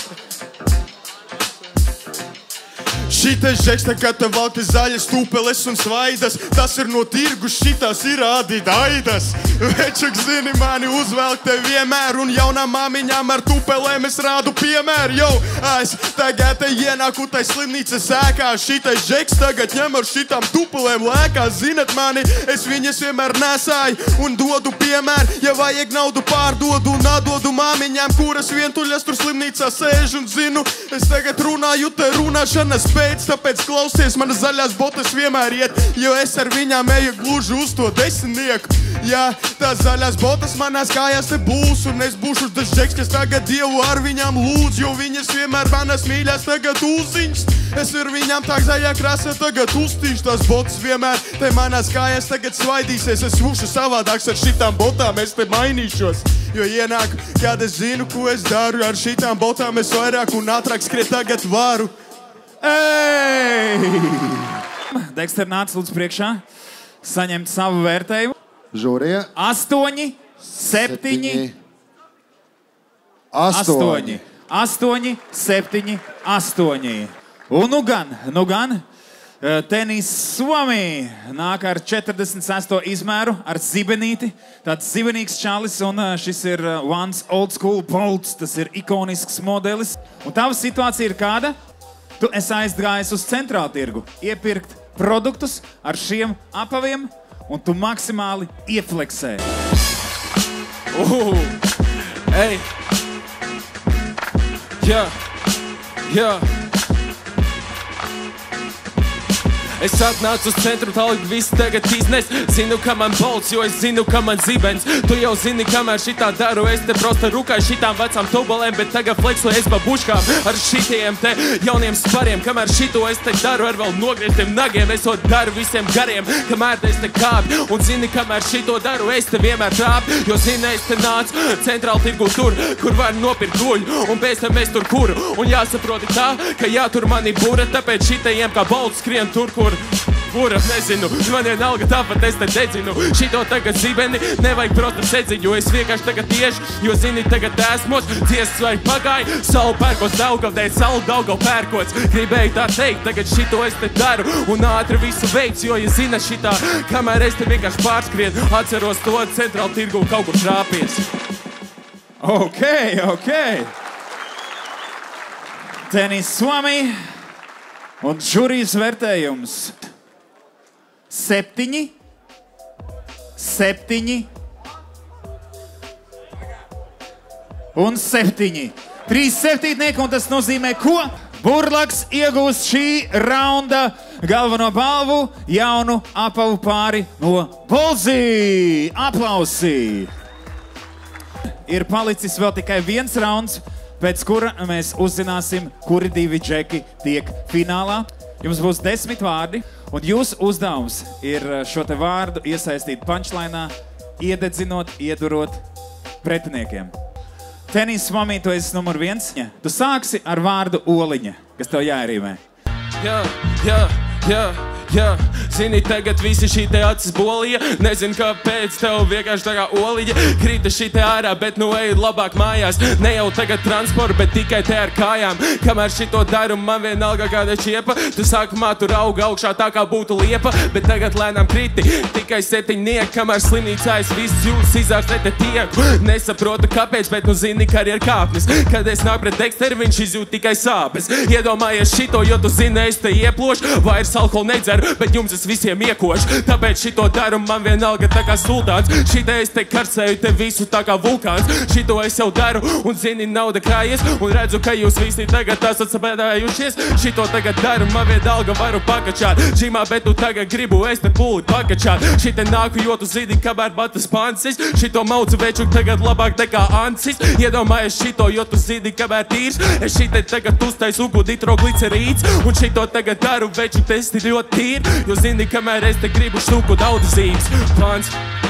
Šitais žeks, kad te valk zaļas tūpeles un svaidas, tas ir no tirgus, šitās ir Adidaidas. Večuk zini mani uzvelk te vienmēr, un jaunām māmiņām ar tūpelēm es rādu piemēru. Jo, es tagad te ienāku tai slimnīcas ēkā, šitais žeks tagad ņem ar šitām tūpelēm lēkā. Zinat mani, es viņas vienmēr nesāju un dodu piemēru, ja vajag naudu pārdodu un atdodu māmiņām, kuras vientuļas tur slimnīcā sēž un zinu, es tagad runāju te runāšanas pēc. Tāpēc klausies, manas zaļās botas vienmēr iet, jo es ar viņām eju gluži uz to 10. Jā, tās zaļās botas manās kājās te būs, un es būšu tas žeks, kas tagad Dievu ar viņām lūdz, jo viņas vienmēr manas mīļās tagad uziņas. Es ar viņām tā zaļā krāsā tagad uztīšu, tās botas vienmēr te manās kājās tagad svaidīsies. Es būšu savādāks ar šitām botām, es te mainīšos, jo ienāku, kad es zinu, ko es daru. Ar šitām botām es vairāk un ātrāk skriet tagad varu. Dexter nāc lūdzu priekšā, saņemt savu vērtējumu. Žūrija. 8, 7, 8. Un nu gan, Tenis Somija nāk ar 46. izmēru ar zibenīti. Tāds zibenīgs čalis, un šis ir Once Old School Bolts, tas ir ikonisks modelis. Un tava situācija ir kāda? Tu esi aizgājis uz centrālu tirgu, iepirkt produktus ar šiem apaviem, un tu maksimāli iefleksē. Ej! Jā! Es atnācu uz centru, tālāk viss tagad iznes. Zinu, ka man bolts, jo es zinu, ka man zibens. Tu jau zini, kamēr šitā daru, es te prosta rukāju šitām vecām tubalēm, bet tagad fleksoju es babuškām ar šitiem te jauniem spariem. Kamēr šito es te daru ar vēl nogrieztiem nagiem, es to daru visiem gariem, kamēr te es te kāpju. Un zini, kamēr šito daru, es te vienmēr trāpju, jo zini, es te nācu centrāli tirgu tur, kur var nopirkt guļu, un pēc tam es tur kuru. Un jāsaproti tā, ka jātur mani būra, tāpēc šitajiem kā bolts skrien tur, kur nezinu, man vienalga tāpat es te dedzinu. Šito tagad zibeni nevajag prosta sedziņu, jo es vienkārši tagad tieši, jo zini, tagad esmos, dziesas vai pagāju, salu pērkos Daugavdēļ, salu Daugava pērkots. Gribēju tā teikt, tagad šito es te daru, un ātri visu veids, jo, ja zina šitā, kamēr es te vienkārši pārskrien, atceros to centrālu tirgu kaut kur šrāpies. Ok. Tenis Somija un žūrijas vērtējums 7 un 7. 3 septītnieki, un tas nozīmē ko? Burlaks iegūst šī raunda galveno balvu, jaunu apavu pāri no Bolzī. Aplausi! Ir palicis vēl tikai viens rauns pēc kura mēs uzzināsim, kuri 2 džeki tiek finālā. Jums būs 10 vārdi, un jūsu uzdevums ir šo te vārdu iesaistīt punchlinā, iededzinot, iedurot pretiniekiem. Tenis mamī, tu esi numur 1. Tu sāksi ar vārdu oliņa, kas tev jāierīmē. Jā, zini, tagad visi šī te acis bolija. Nezinu, kāpēc tev vienkārši tā kā oliņa krita šī te ārā, bet nu ej labāk mājās. Ne jau tagad transportu, bet tikai te ar kājām. Kamēr šito daru, man vienalga kāda čiepa. Tu sākumā tur auga augšā tā kā būtu liepa, bet tagad lēnām kriti. Tikai 7, kamēr slimnīcā es visus jūs izārstēt tieku. Nesaprotu kāpēc, bet nu zini, ka arī ir kāpnes. Kad es nāk pret Dexteru, viņš izjūt tikai sāpes. Iedomājies šito, jo tu zini, es te ieplošu, vairs alkoholu nedzeru. Bet jums es visiem iekošu, tāpēc šito daru man vienalga tā kā sultāns. Šitā es te karsēju te visu tā kā vulkāns. Šito es jau daru un zini, nauda krājies. Un redzu, ka jūs visi tagad esat sabēdājušies. Šito tagad daru, man vienalga varu pakačāt. Džimā, bet tu tagad gribu es te pūli pakačāt. Šitā nāku, jo tu zini, kamēr batas pancis. Šito maucu veču tagad labāk nekā ancis. Iedomājies šito, jo tu zini, kamēr tīrs. Es šitā tagad uztaisu ugu nitroglicerīts. Un šito tagad daru, veču testi ļoti tīri. Jo zini, kamēr es te gribu štuku daudz zīmes. Plāns.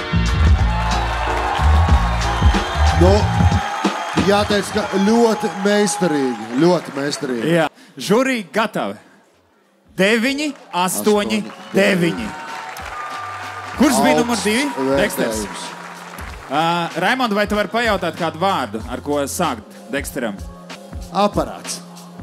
Nu, jāteic, ka ļoti meistarīgi. Ļoti meistarīgi. Jā. Žurī gatavi. 9, 8, 9. Kurš bija numur 2? Dexters. Raimond, vai tu vari pajautāt kādu vārdu, ar ko sākt Dexteram? Aparāts.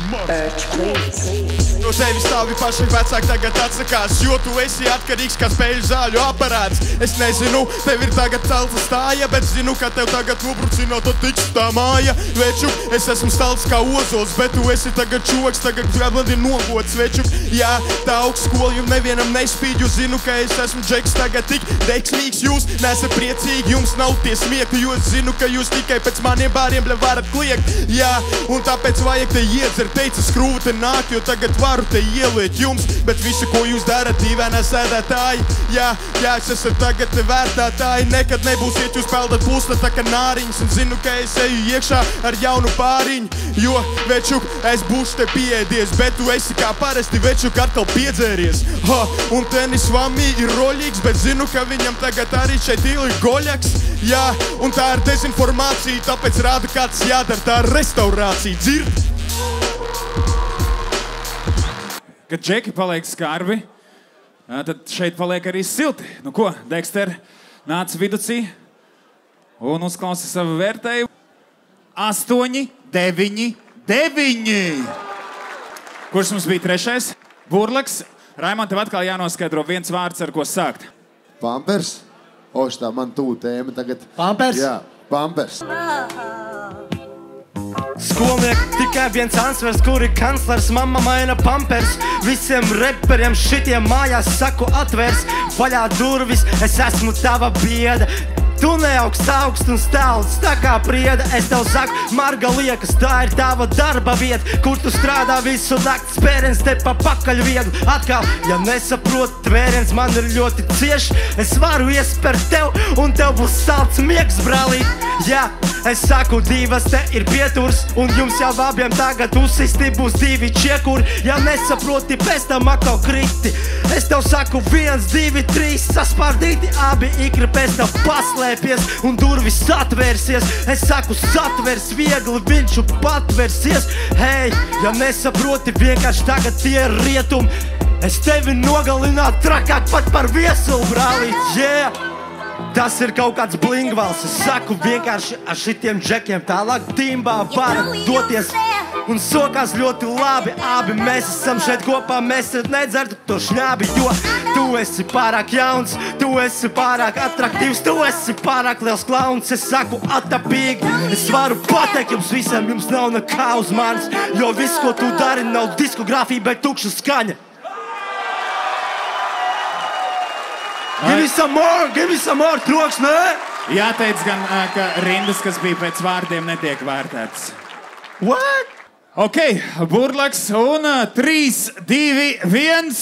No tevis tavi paši vecāki tagad atsakās, jo tu esi atkarīgs kā spēļu zāļu aparāts. Es nezinu, tev ir tagad celta stāja, bet zinu, ka tev tagad nobrucinot tiks tā māja. Veču, es esmu stalts kā ozols, bet tu esi tagad čoks, tagad man ir nogods, veču. Jā, tā augstskola jums nevienam nespīd, jo zinu, ka es esmu džeks tagad tik deksmīgs. Jūs nesat priecīgi, jums nav tie smiekli, jo es zinu, ka jūs tikai pēc maniem bāriem varat kliegt. Jā, un tāpēc vajag te iedzert. Teica skrūva te nāk, jo tagad varu te ieliet jums. Bet visu, ko jūs darat, dīvainā sēdētāji. Jā, es esmu tagad te vērtātāji. Nekad nebūsiet jūs peldat pulsta tā kā nāriņas. Un zinu, ka es eju iekšā ar jaunu pāriņu. Jo, večuk, es būšu te pieēdies. Bet tu esi kā parasti, večuk, atkal piedzēries. Ha, un tenis vamī ir roļīgs, bet zinu, ka viņam tagad arī šeit ir goļaks. Jā, un tā ir dezinformācija, tāpēc rāda kāds jādara, tā ir restaurācija. Dzird? Kad džeki paliek skarbi, tad šeit paliek arī silti. Nu ko, Dexter, nāc viducī un uzklausi savu vērtējumu. 8, 9, 9. Kurš mums bija 3? Burlaks. Raimond, tev atkal jānoskaidro viens vārds, ar ko sākt. Pampers. O, šitā man tū tēma tagad. Pampers? Jā, pampers. Skolnieki tikai viens ansvers, kuri kanclers, mamma maina pampers. Visiem reperiem šitiem mājās saku atvērs. Vaļā durvis, es esmu tava bieda. Tu neaugst augst un stāvs, tā kā prieda. Es tev saku, Marga liekas, tā ir tava darba vieta, kur tu strādā visu nakti. Spēriens te pa pakaļ viegli. Atkal, ja nesaproti, tvēriens man ir ļoti cieši. Es varu iespert tev, un tev būs salds miegs, brālīt. Jā, es saku, divas te ir pieturs, un jums jau abiem tagad uzsisti būs 2 čiekuri. Ja nesaproti, pēc tam atkal kriti. Es tev saku, 1, 2, 3, saspārdīti, abi ikri pēc tev paslēpies, un durvis atvērsies. Es saku, satvers viegli, viņš patversies. Hei, ja nesaproti, vienkārši tagad tie ir rietumi. Es tevi nogalinātu trakāk pat par viesulu, brālīt, yeah! Tas ir kaut kāds blingvals. Es saku, vienkārši ar šitiem džekiem tālāk timbā varat doties. Un sokās ļoti labi, abi mēs esam šeit kopā. Mēs nedzertu to šņābi, jo tu esi pārāk jauns, tu esi pārāk atraktīvs, tu esi pārāk liels klauns. Es saku, atapīgi, es varu pateikt jums visiem, jums nav nekā uz manis, jo viss, ko tu dari, nav diskogrāfija, bet tukša skaņa. Give me some more, troks, nē? Jāteic gan, ka rindas, kas bija pēc vārdiem, netiek vērtētas. What? Ok, Burlaks un 3, 2, 1,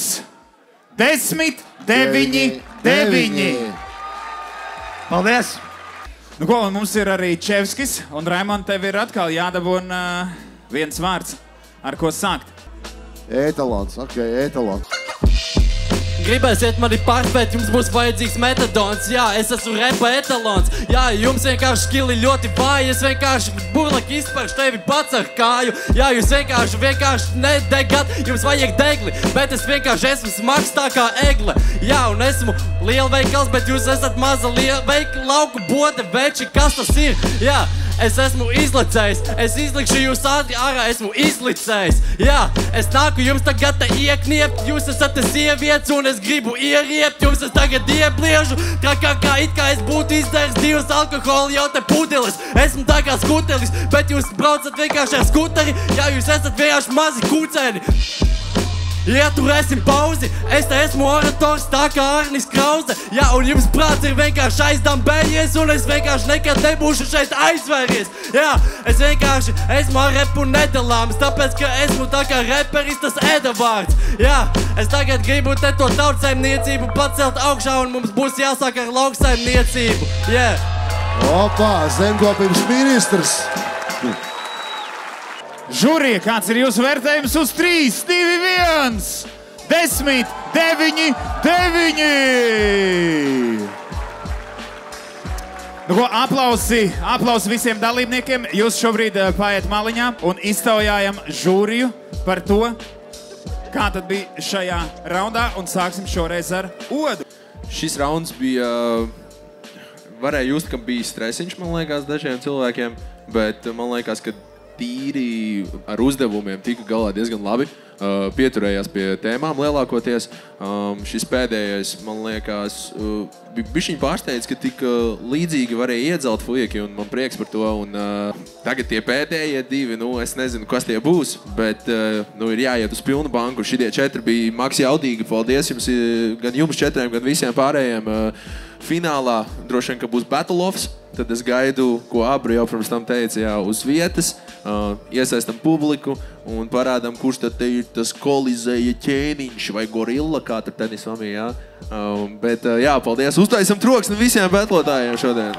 10, 9, 9. Paldies! Nu ko, un mums ir arī Čevskis, un Raimond, tev ir atkal jādabūna viens vārds, ar ko sākt. Etalons, etalons. Gribēsiet mani pārspēt, jums būs vajadzīgs metadons. Jā, es esmu repa etalons. Jā, jums vienkārši skili ļoti vāji. Es vienkārši burlaki izparšu tevi pats ar kāju. Jā, jūs vienkārši nedegat, jums vajag degli. Bet es vienkārši esmu smags tā kā egle. Jā, un esmu lielveikals, bet jūs esat maza lauku bode veči. Kas tas ir? Jā. Es esmu izlicējis, es izlikšu jūs ārā, esmu izlicējis. Jā, es nāku jums tagad te iekniept, jūs esat te sievietes un es gribu ieriept. Jums es tagad iebliežu, kā it kā es būtu izdzēris 2 alkoholi jau te pudeles. Esmu tā kā skutelis, bet jūs braucat vienkārši ar skuteri. Jā, jūs esat vienkārši mazi kucēni. Ieturēsim pauzi, es te esmu orators tā kā Arnis Krause. Jā, un jums prāts ir vienkārši aizdambējies, un es vienkārši nekad nebūšu šeit aizvēries. Jā, es vienkārši esmu ar repu nedalāms, tāpēc, ka esmu tā kā reperis tas Edavārds. Jā, es tagad gribu te to tautsaimniecību pacelt augšā, un mums būs jāsāk ar lauksaimniecību. Jā. Opā, zemkopības ministrs. Žurija, kāds ir jūsu vērtējums uz 3, 2, 1, 10, 9, 9? Nu ko, aplausi visiem dalībniekiem. Jūs šobrīd paiet maliņā un iztaujājam žūriju par to, kā tad bija šajā raundā, un sāksim šoreiz ar Odu. Šis rauns bija, varēja just, ka bija stresiņš, man liekas, dažiem cilvēkiem, bet man liekas, ka tīri ar uzdevumiem tika galā diezgan labi. Pieturējās pie tēmām lielākoties. Šis pēdējais, man liekas, bija bišķiņ pārsteidz, ka tik līdzīgi varēja iedzelt fujeki, un man prieks par to. Un tagad tie pēdējie 2, es nezinu, kas tie būs, bet ir jāiet uz pilnu banku. Šitie 4 bija maks jaudīgi. Paldies jums, gan jums 4, gan visiem pārējiem. Finālā droši vien, ka būs Battle Offs. Tad es gaidu, ko Abri jau pirms tam teica, jā, uz vietas, iesaistam publiku un parādām, kurš tad te ir tas Kolizēja ķēniņš vai gorilla, kā tur tenis mamī, jā. Bet jā, paldies, uztaisam troksni visiem betlotājiem šodien.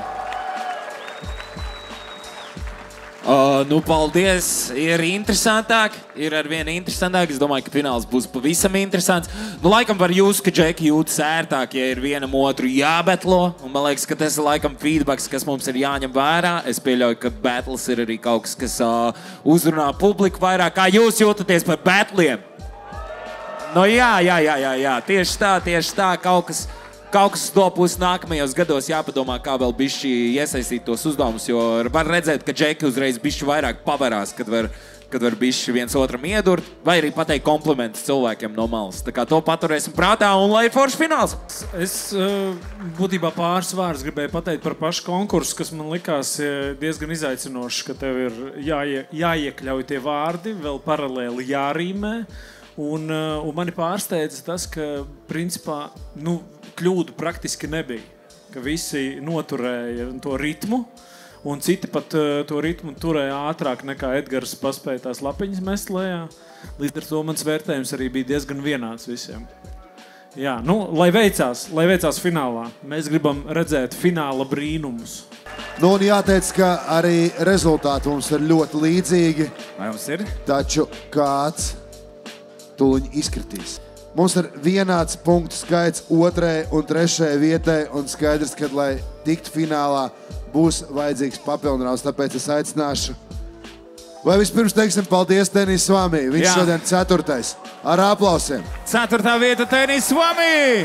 Paldies, ir interesantāk, ir arvien interesantāk. Es domāju, ka fināls būs pavisam interesants. Laikam var jūs, ka Džeki jūtas ērtāk, ja ir vienam otru jābetlo. Un man liekas, ka tas ir laikam feedbacks, kas mums ir jāņem vērā. Es pieļauju, ka battles ir arī kaut kas uzrunā publiku vairāk. Kā jūs jūtaties par battliem? Jā, tieši tā, kaut kas to pusi nākamajos gados jāpadomā, kā vēl bišķi iesaistīt tos uzdevumus, jo var redzēt, ka Džeki uzreiz bišķi vairāk pavarās, kad var bišķi viens otram iedurt, vai arī pateikt komplimentus cilvēkiem no malas. Tā kā to paturēsim prātā un lai ir foršs fināls. Es būtībā pāris vārdus gribēju pateikt par pašu konkursu, kas man likās diezgan izaicinošs, ka tev ir jāiekļauj tie vārdi, vēl paralēli jārīmē. Un mani pārsteidza tas, ka principā kļūdu praktiski nebija. Ka visi noturēja to ritmu, un citi pat to ritmu turēja ātrāk nekā Edgars paspēja tās lapiņas mest lejā. Līdz ar to mans vērtējums arī bija diezgan vienāds visiem. Jā, lai veicās finālā. Mēs gribam redzēt fināla brīnumus. Un jāteic, ka arī rezultāti mums ir ļoti līdzīgi. Vai mums ir? Taču kāds tūliņ izkritīs. Mums ir vienāds punktu skaits 2. un 3. vietai, un skaidrs, ka, lai tiktu finālā, būs vajadzīgs papildinājums, tāpēc es aicināšu. Vai vispirms teiksim paldies Tenis Svamī, viņš šodien 4. ar aplausiem. 4. vieta Tenis Svamī!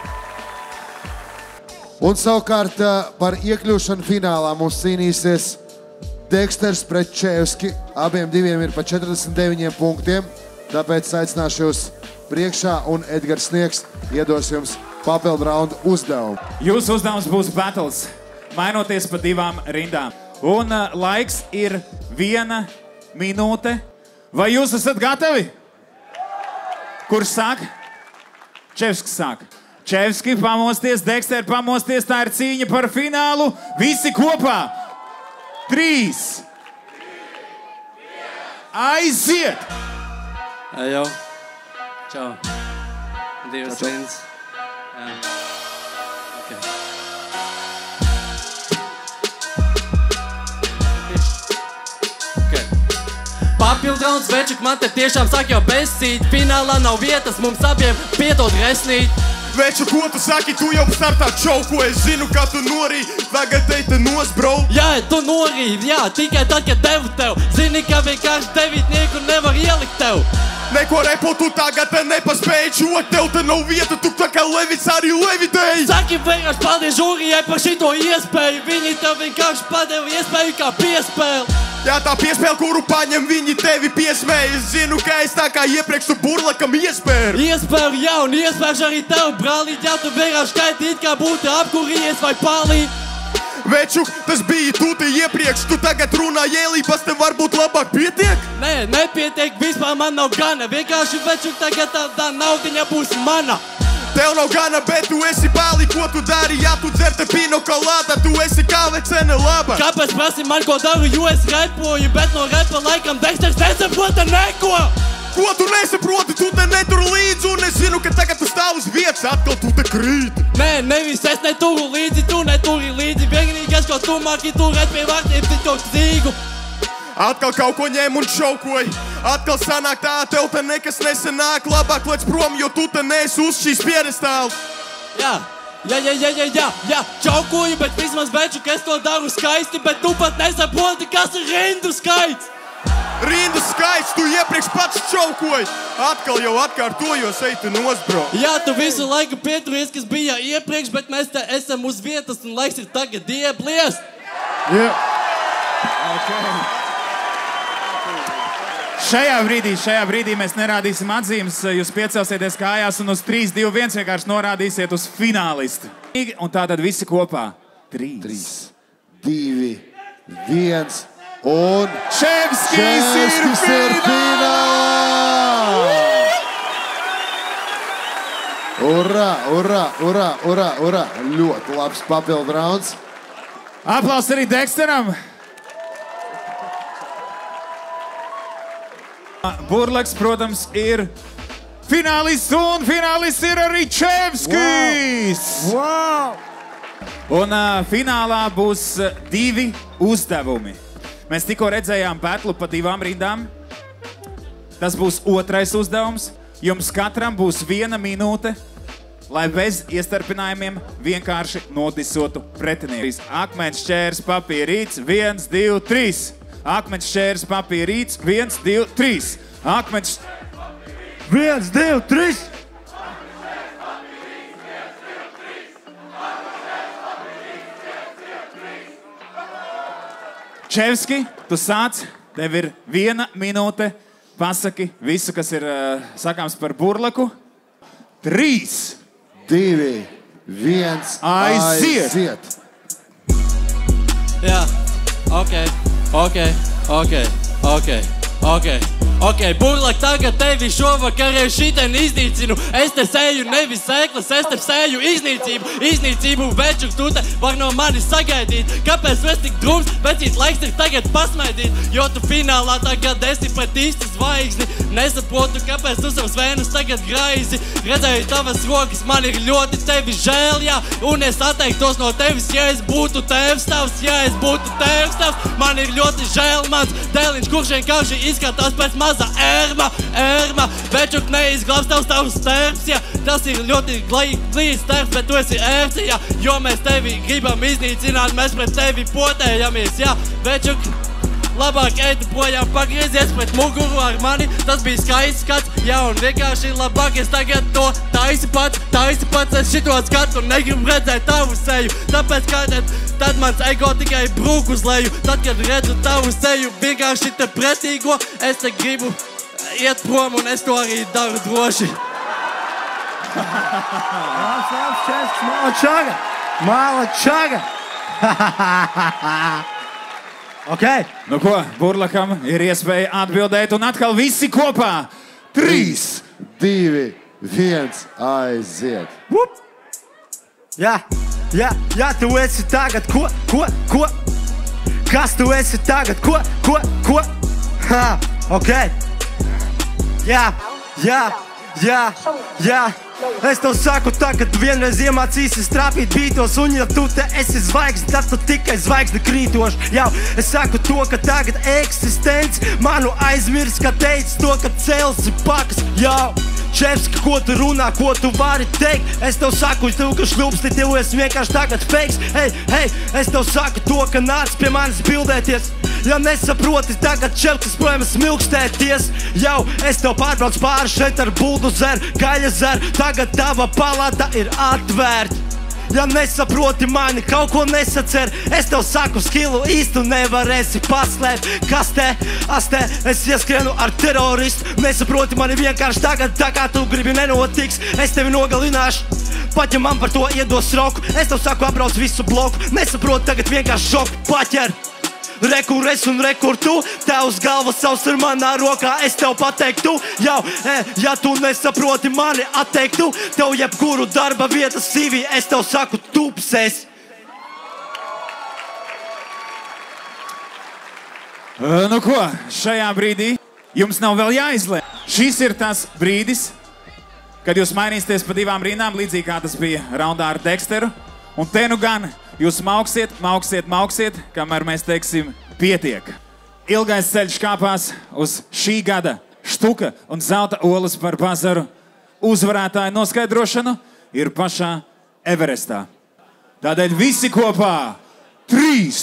Un savukārt par iekļūšanu finālā mums cīnīsies Deksters pret Čevski, abiem diviem ir pa 49 punktiem. Tāpēc aicināšu jūs priekšā, un Edgars Sniegs iedos jums papildu raundu uzdevumu. Jūsu uzdevums būs battles, mainoties pa 2 rindām. Un laiks ir 1 minūte. Vai jūs esat gatavi? Kurš sāk? Čevskis sāk. Čevski, pamosties, Dekster, pamosties. Tā ir cīņa par finālu. Visi kopā. 3. Aiziet! Jau. Čau. 2 rindas. Jā. Okay. papildrauns, večuk, man te tiešām saka jau bezcīt. Finālā nav vietas, mums abiem piedod resnīt. Veču, ko tu saki, tu jau startā čauko, es zinu, kā tu norī, tagad te nosbrau. Jā, tu norī, jā, tikai tad, kad devu tev. Zini, ka vienkārši devītnieku nevar ielikt tev. Neko repo, tu tagad te nepaspēji čot, tev te nav vieta, tu tā kā levits arī levitēji. Saki vienkārši paldies žūrijai par šito iespēju, viņi tev vienkārši padeva iespēju kā piespēli. Jā, tā piespēle, kuru paņem, viņi tevi piesmēja. Es zinu, ka es tā kā iepriekš tu burlakam iespēru. Iespēru, jā, un iespēru arī tev, brālīt, jā, tu vienkārši skaiti it kā būtu apkurījies vai palīt. Večuk, tas bija tu te iepriekš, tu tagad runā jēlības, te varbūt labāk pietiek? Nē, nepietiek, vispār man nav gana, vienkārši večuk tagad tā naudiņa būs mana. Tev nav gana, bet tu esi bāli, ko tu dari, ja tu dzer te pino kolāda, tu esi kā vecene laba. Kāpēc prasi man, ko daru, jo es repoju, bet no repa laikam Dexters nesaprota neko. Ko tu nesaproti, tu te netur līdzi, un es zinu, ka tagad tu stāv uz vietas, atkal tu te krīt. Nē, nevis es neturu līdzi, tu neturi līdzi, vienīgais, ko tu māki turēt pie vārtiem, tik kaut zīgu. Atkal kaut ko ņem un šaukoji, atkal sanāk tā, tev te nekas nesanāk, labāk lec prom, jo tu te neesi uz šīs piedestāls. Jā, čaukoju, bet vismaz beču, ka es to daru skaisti, bet tu pat nesaproti, kas ir rindu skaits. Rindu skaits, tu iepriekš pats čaukoji, atkal jau atkārtojos, ej tu nosbrau. Jā, tu visu laiku pieturies, kas bija iepriekš, bet mēs te esam uz vietas un laiks ir tagad dieblies. Jā. Šajā brīdī mēs nerādīsim atzīmes, jūs piecelsieties kājās un uz 3, 2, 1 vienkārši norādīsiet uz finālistu. Un tātad visi kopā. 3, 2, 1 un... Čevskis ir finālā! Urā! Ļoti labs papildu rauns. Aplaus arī Dexteram. Burlaks, protams, ir finālists, un finālists ir arī Čevskis! Wow! Un finālā būs 2 uzdevumi. Mēs tikko redzējām batlu pa 2 rindām. Tas būs 2. uzdevums. Jums katram būs 1 minūte, lai bez iestarpinājumiem vienkārši nodisotu pretinieku. Akmens, šķērs, papīrīts, 1, 2, 3. Akmens, šķērs, papīrīts, 1, 2, 3. Akmens, 1, 2, 3. Čevski, tu sāc, tev ir 1 minūte. Pasaki visu, kas ir sakāms par burlaku. 3, 2, 1, aiziet! Jā, ok, burlak, tagad tevi šovakarē šiten iznīcinu. Es te sēju nevis sēklas, es te sēju iznīcību, večuk, tu te var no manis sagaidīt. Kāpēc es tik drums, vecīt laiks ir tagad pasmaidīt, jo tu finālā tagad esi pret īsti zvaigzni. Nesaprotu, kāpēc tu savas vēnus tagad graizi. Redzēju tavas rokas, man ir ļoti tevi žēl, jā, un es atteiktos no tevis, ja es būtu tēvs tavs, man ir ļoti žēl mans dēliņš, kurš vienkārši izskatās pēc maza ērma, večuk neizglābs tavs tērps, jā, tas ir ļoti glīts tērps, bet tu esi ērts, jā, jo mēs tevi gribam iznīcināt, mēs pret tevi potējamies, jā, večuk, labāk ejtu projām, pagriezies pret muguru ar mani, tas bija skaists skats, jā, un vienkārši labāk es tagad to taisi pats, es šito skatu un negribu redzēt tavu seju, tāpēc kā tad mans ego tikai brūk uz leju, tad, kad redzu tavu seju, vienkārši te pretīgo, es te gribu iet prom un es to arī daru droši. Mala čaga! Ok. Nu ko, burlakam ir iespēja atbildēt un atkal visi kopā. 3, 2, 1, aiziet. Jā, tu esi tagad, ko? Kas tu esi tagad, ko? Ha, ok. Jā. Es tev saku tagad, tu vienreiz iemācīsies trāpīt bītos, un ja tu te esi zvaigzne, tad tu tikai zvaigzne krītoši. Jau, es saku to, ka tagad eksistents manu aizmirs, ka teici to, ka celsi pakas. Jau, Čepska, ko tu runā, ko tu vari teikt? Es tev saku, tev, ka šļūpsti, tev esi vienkārši tagad fakes. Hei, es tev saku to, ka nāc pie manis bildēties. Ja nesaproti, tagad Čepskas projām smilkstēties. Jau, es tev pārbrauc pāri šeit ar buldozeru, gaļazeru. Tagad tava palāta ir atvērta. Ja nesaproti mani, kaut ko nesacer, es tev saku skilu īstu nevarēsi paslēpt. Kas te? Es ieskrienu ar teroristu. Nesaproti mani vienkārši tagad, tā kā tu gribi nenotiks. Es tevi nogalināšu, pat ja man par to iedos roku. Es tev saku apbrauc visu bloku. Nesaproti tagad vienkārši šoku paķer. Rekur es un rekur tu, tavs galvas savs ir manā rokā, es tev pateiktu, jau, ja tu nesaproti mani atteiktu, tev jebkuru darba vietas CV, es tev saku tupses. Nu ko, šajā brīdī jums nav vēl jāizlēm. Šis ir tas brīdis, kad jūs mainīsieties pa divām rindām, līdzīgi kā tas bija raundā ar Dexteru. Un te nu gan jūs mauksiet, kamēr mēs teiksim pietiek. Ilgais ceļš kāpās uz šī gada Štuka un zelta olas par bazaru uzvarētāju noskaidrošanu ir pašā Everestā. Tādēļ visi kopā 3,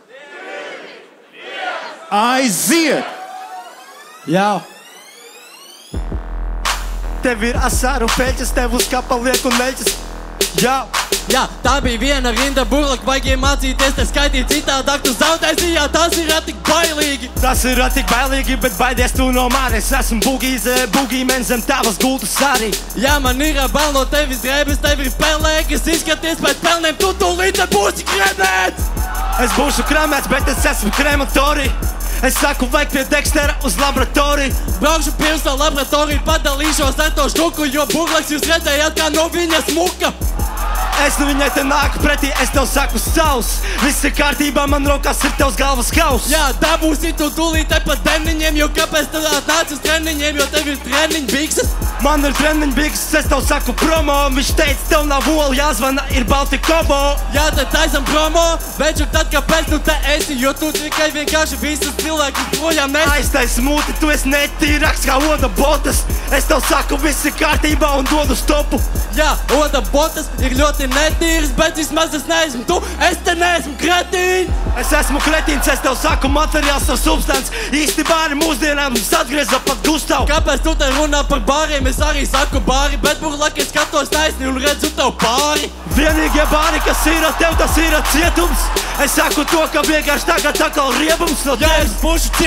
2, 1, aiziet! Jau! Tev ir asāru peļķis, tev uz kapa liek un neļķis. Jau! Jā, tā bija viena rinda burlaka, baigiem mācīties, te skaitīt citādāk, tu zaudēsi, jā, tas ir tik bailīgi. Tas ir tik bailīgi, bet baidies tu no manis, esmu bugīmen zem tavas gultas arī. Jā, man ir bail no tevis drēbes, tev ir pelēkas, izskaties pēc pelniem, tu tūlīt būsi kremēts. Es būšu kremēts, bet es esmu krematori. Es saku, vajag pie Dextera uz laboratoriju. Braukšu pirms tā laboratoriju, padalīšos ar to štuku, jo burlaks jūs redzējāt kā no viņas muka. Es nu viņai te nāku pretī, es tev saku savs. Viss ir kārtībā, man rokās ir tevs galvas kaus. Jā, dabūsi tu tūlīt te pa treniņiem, jo kāpēc tu atnāc uz treniņiem, jo tev ir treniņu bikses? Man ir treniņu bikses, es tev saku promo. Viņš teica, tev nav olu, jāzvana ir balti kobo. Jā, tad taisam promo, bet tad kāpēc tu te esi, jo tu tikai vienkārši visus cilvēkus projām nesi. Aiztais mūti, tu esi netīrāks kā oda botas. Es tev saku, viss ir kārtībā un dodu stopu. Jā, oda botas ir ļoti netīrs, bet vismaz es neesmu tu, es te neesmu kretīns. Es esmu kretīns, es tev saku materiāls ar substants. Īsti bāri mūsdienām mums atgrieza pat Gustav. Kāpēc tu te runā par bāriem? Es arī saku bāri, bet burlaki es skatos taisni un redzu tev pāri. Vienīgie bāri, kas ir ar tev, tas ir ar cietums. Es saku to, ka vienkārši tagad atkal riebums no tevis. Ja es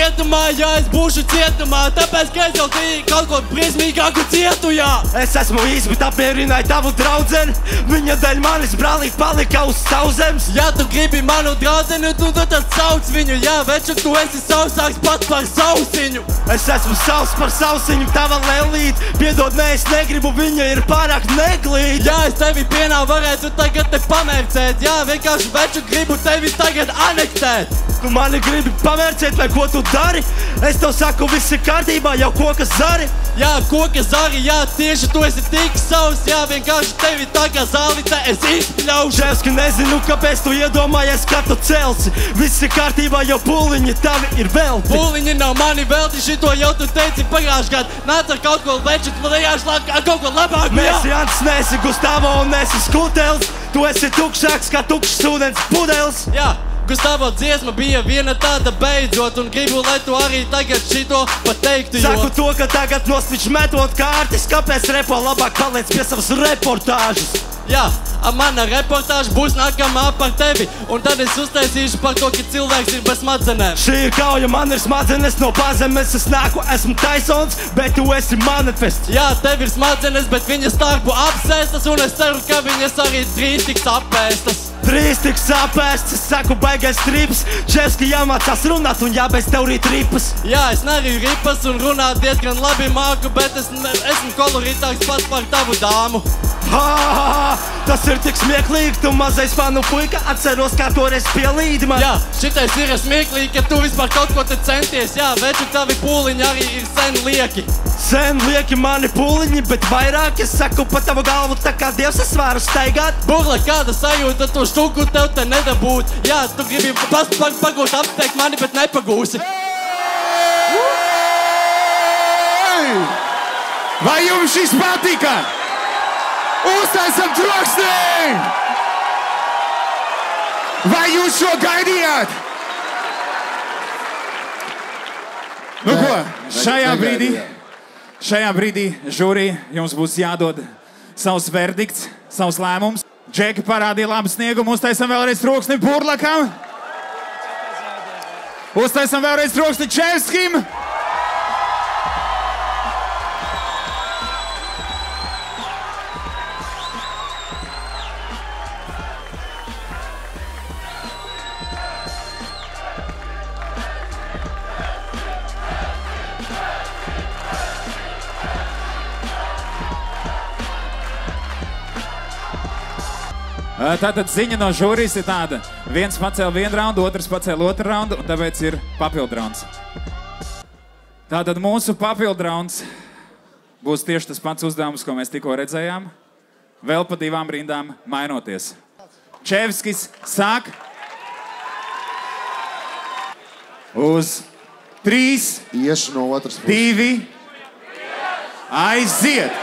būšu cietumā, tāpēc, ka es jau kaut ko briesmīgāku cietu, jā. Es esmu īsti, bet apmierināju tavu draudzeni. Viņa dēļ manis brālīt palika uz sauzemes. Ja tu gribi manu draudzeni, tu tad sauc viņu. Jā, veču, tu esi sausāks pats par sausiņu. Es esmu savs par sausiņu, tava lelīt. Piedod, ne, es negribu, viņa ir pārāk neglīt. Jā, es tevi pienā varētu tagad te pamērcēt. Jā, vienkārši veču gribu tevi tagad anektēt. Tu mani gribi pamērcēt, vai ko tu dari? Es tev saku, viss ir kārtībā, jau koka zari. Jā, koka zari, jā, tieši tu esi tik savs. Jā, vienkārši tevi tā kā zālīte es izpļaušu. Čevski, nezinu, kāpēc tu iedomājies, ka tu celsi. Viss ir kārtībā, jo pūliņi tavi ir velti. Pūliņi nav mani velti, šito jau tu teici pagājuši gadu. Nāc ar kaut ko veču, ar kaut ko labāku, jā. Mēs Jants, nesi Gustavo un nesi Skutels. Tu esi tukšāks kā tukšs ūdens pudeles. Jā. Gustavo dziesma bija viena tāda beidzot, un gribu, lai tu arī tagad šito pateiktu, jo... Saku to, ka tagad nosvič metot kārtis, kāpēc repo labāk paliec pie savas reportāžas. Jā, mana reportāža būs nākamā par tevi, un tad es uztaisīšu par to, ka cilvēks ir bez smadzenēm. Šī ir kauja, man ir smadzenes no pazemes, es nāku, esmu Taisons, bet tu esi manifests. Jā, tev ir smadzenes, bet viņas starpu apsēstas, un es ceru, ka viņas arī drīz tiks apēstas. Drīz tiks apēsts, es saku baigais trips. Čevski jāmācās runāt un jābeidz tev rīt ripas. Jā, es neriju ripas un runāt diezgan labi māku, bet es esmu kolorītāks pats par tavu dāmu. Tas ir tik smieklīgi, tu mazais fanu puika, atceros, kā toreiz pielīdi man. Jā, šitais ir smieklīgi, ka tu vispār kaut ko te centies. Jā, veču, tavi pūliņi arī ir sen lieki. Sen lieki mani pūliņi, bet vairāk es saku pa tavu galvu, tā kā Dievs es varu staigāt. Burla, kāda sajūta, to štuku tev te nedabūt. Jā, tu gribi pagūt apsteigt mani, bet nepagūsi. Vai jums šis patika? Uztaisam troksni! Vai jūs šo gaidījāt? Nu ko, šajā brīdī žūrija jums būs jādod savs verdikts, savs lēmums. Džeki parādīja labu sniegumu, uztaisam vēlreiz troksni Burlakam. Uztaisam vēlreiz troksni Čevskim. Tātad ziņa no žūrijas ir tāda. Viens pacēla vienu raundu, otrs pacēla otru raundu, un tāpēc ir papildu rauns. Tātad mūsu papildu rauns būs tieši tas pats uzdevums, ko mēs tikko redzējām. Vēl pa 2 rindām mainoties. Čevskis sāk. Uz 3. Iešu no otras puses. 2. Aiziet!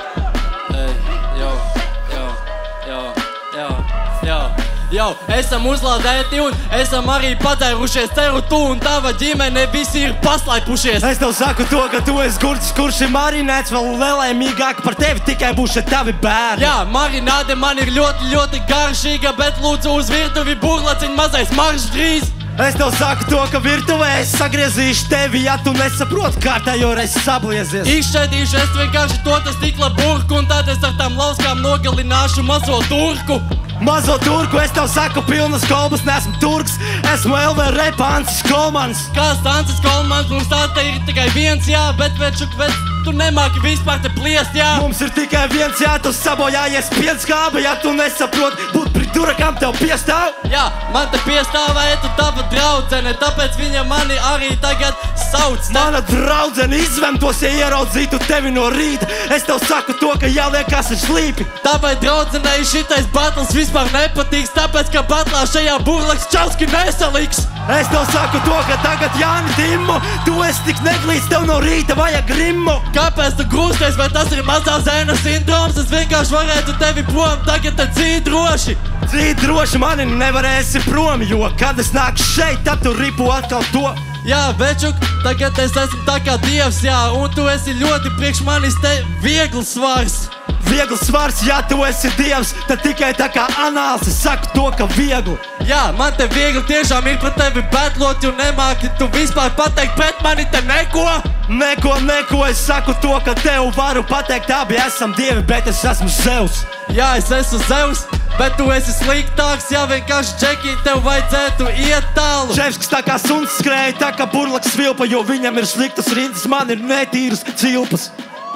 Jau, esam uzlādēti un esam arī padērušies. Ceru, tu un tava ģimene visi ir paslaipušies. Es tev saku to, ka tu esi gurķis, kurš ir marinēts. Vēl lēlēmīgāk par tevi tikai būs šeit tavi bērni. Jā, marināde man ir ļoti, ļoti garšīga, bet lūdzu uz virtuvi burlaciņ mazais marš drīz. Es tev saku to, ka virtuvē es sagriezīšu tevi, ja tu nesaproti, kā tev reiz sabliezies. Izšķēdīšu es vienkārši to tas stikla burku, un tad es ar tām lauskām nogalināšu mazo turku. Mazo turku, es tev saku, pilnas kolbas, nesmu turks. Esmu LV Repa Ancis Kolmans. Kāds Ancis Kolmans, mums tā te ir tikai viens, jā, bet tu nemāki vispār te pliest, jā. Mums ir tikai viens, jā, tu sabojājies pienskāba, ja tu nesaproti, būt pridurakam tev piestāv. Jā, man te piestāvētu tava draudzene, tāpēc viņa mani arī tagad sauc. Mana draudzene izventos, ja ieraudzītu tevi no rīta. Es tev saku to, ka jāliekās ir slīpi. Tavai draudzenei šitais battles vispār nepatīks, tāpēc, ka batlā šajā Burlaks Čauski nesaliks. Es tev saku to, ka tagad Jāni Dimmu, tu esi tik neglīts, tev no rīta vajag grimmu. Kāpēc tu grūsties, vai tas ir mazā zēna sindroms? Es vienkārši varētu tevi prom tagad te dzīt droši. Dzīt droši mani nevarēsi prom, jo kad es nāku šeit, tad tu ripu atkal to. Jā, večuk, tagad es esmu tā kā Dievs, jā, un tu esi ļoti priekš manis te viegls svars. Viegls svars, ja tu esi Dievs, tad tikai tā kā anāls, es saku to, ka viegli. Jā, man te viegli tiešām ir pret tevi betlot, un nemāki tu vispār pateikt pret mani te neko. Neko, es saku to, ka tev varu pateikt, abi esam dievi, bet es esmu Zeus. Jā, es esmu Zeus, bet tu esi sliktāks, jā, vienkārši Džeki, tev vajadzētu iet tālu. Čevskis tā kā suns skrēja, tā kā Burlaks svilpa, jo viņam ir sliktas rindas, man ir netīras cilpas.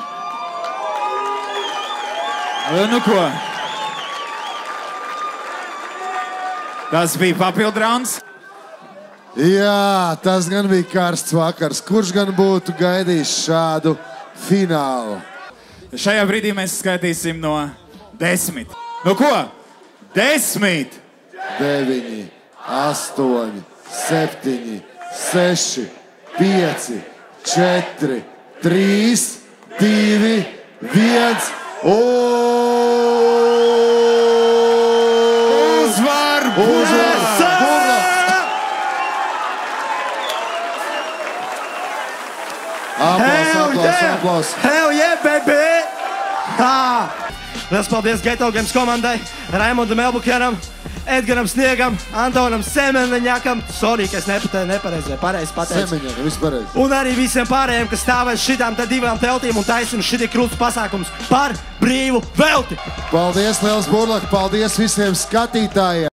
Nu ko? Tas bija papildu rauns. Jā, tas gan bija karsts vakars. Kurš gan būtu gaidījis šādu finālu? Šajā brīdī mēs skaitīsim no 10. Nu ko? 10, 9, 8, 7, 6, 5, 4, 3, 2, 1. Uzvar! Aplaus! Hell yeah, baby! Liels paldies Geto Games komandai, Raimondam Elbukeram, Edgaram Sniegam, Antonam Semeņakam. Sorry, ka es nepareizi pateicu. Semeņakam, viss pareizi. Un arī visiem pārējiem, kas stāvēs šitām te 2 teltīm un taisina šitie krūts pasākums par brīvu velti. Paldies, liels Burlak, paldies visiem skatītājiem!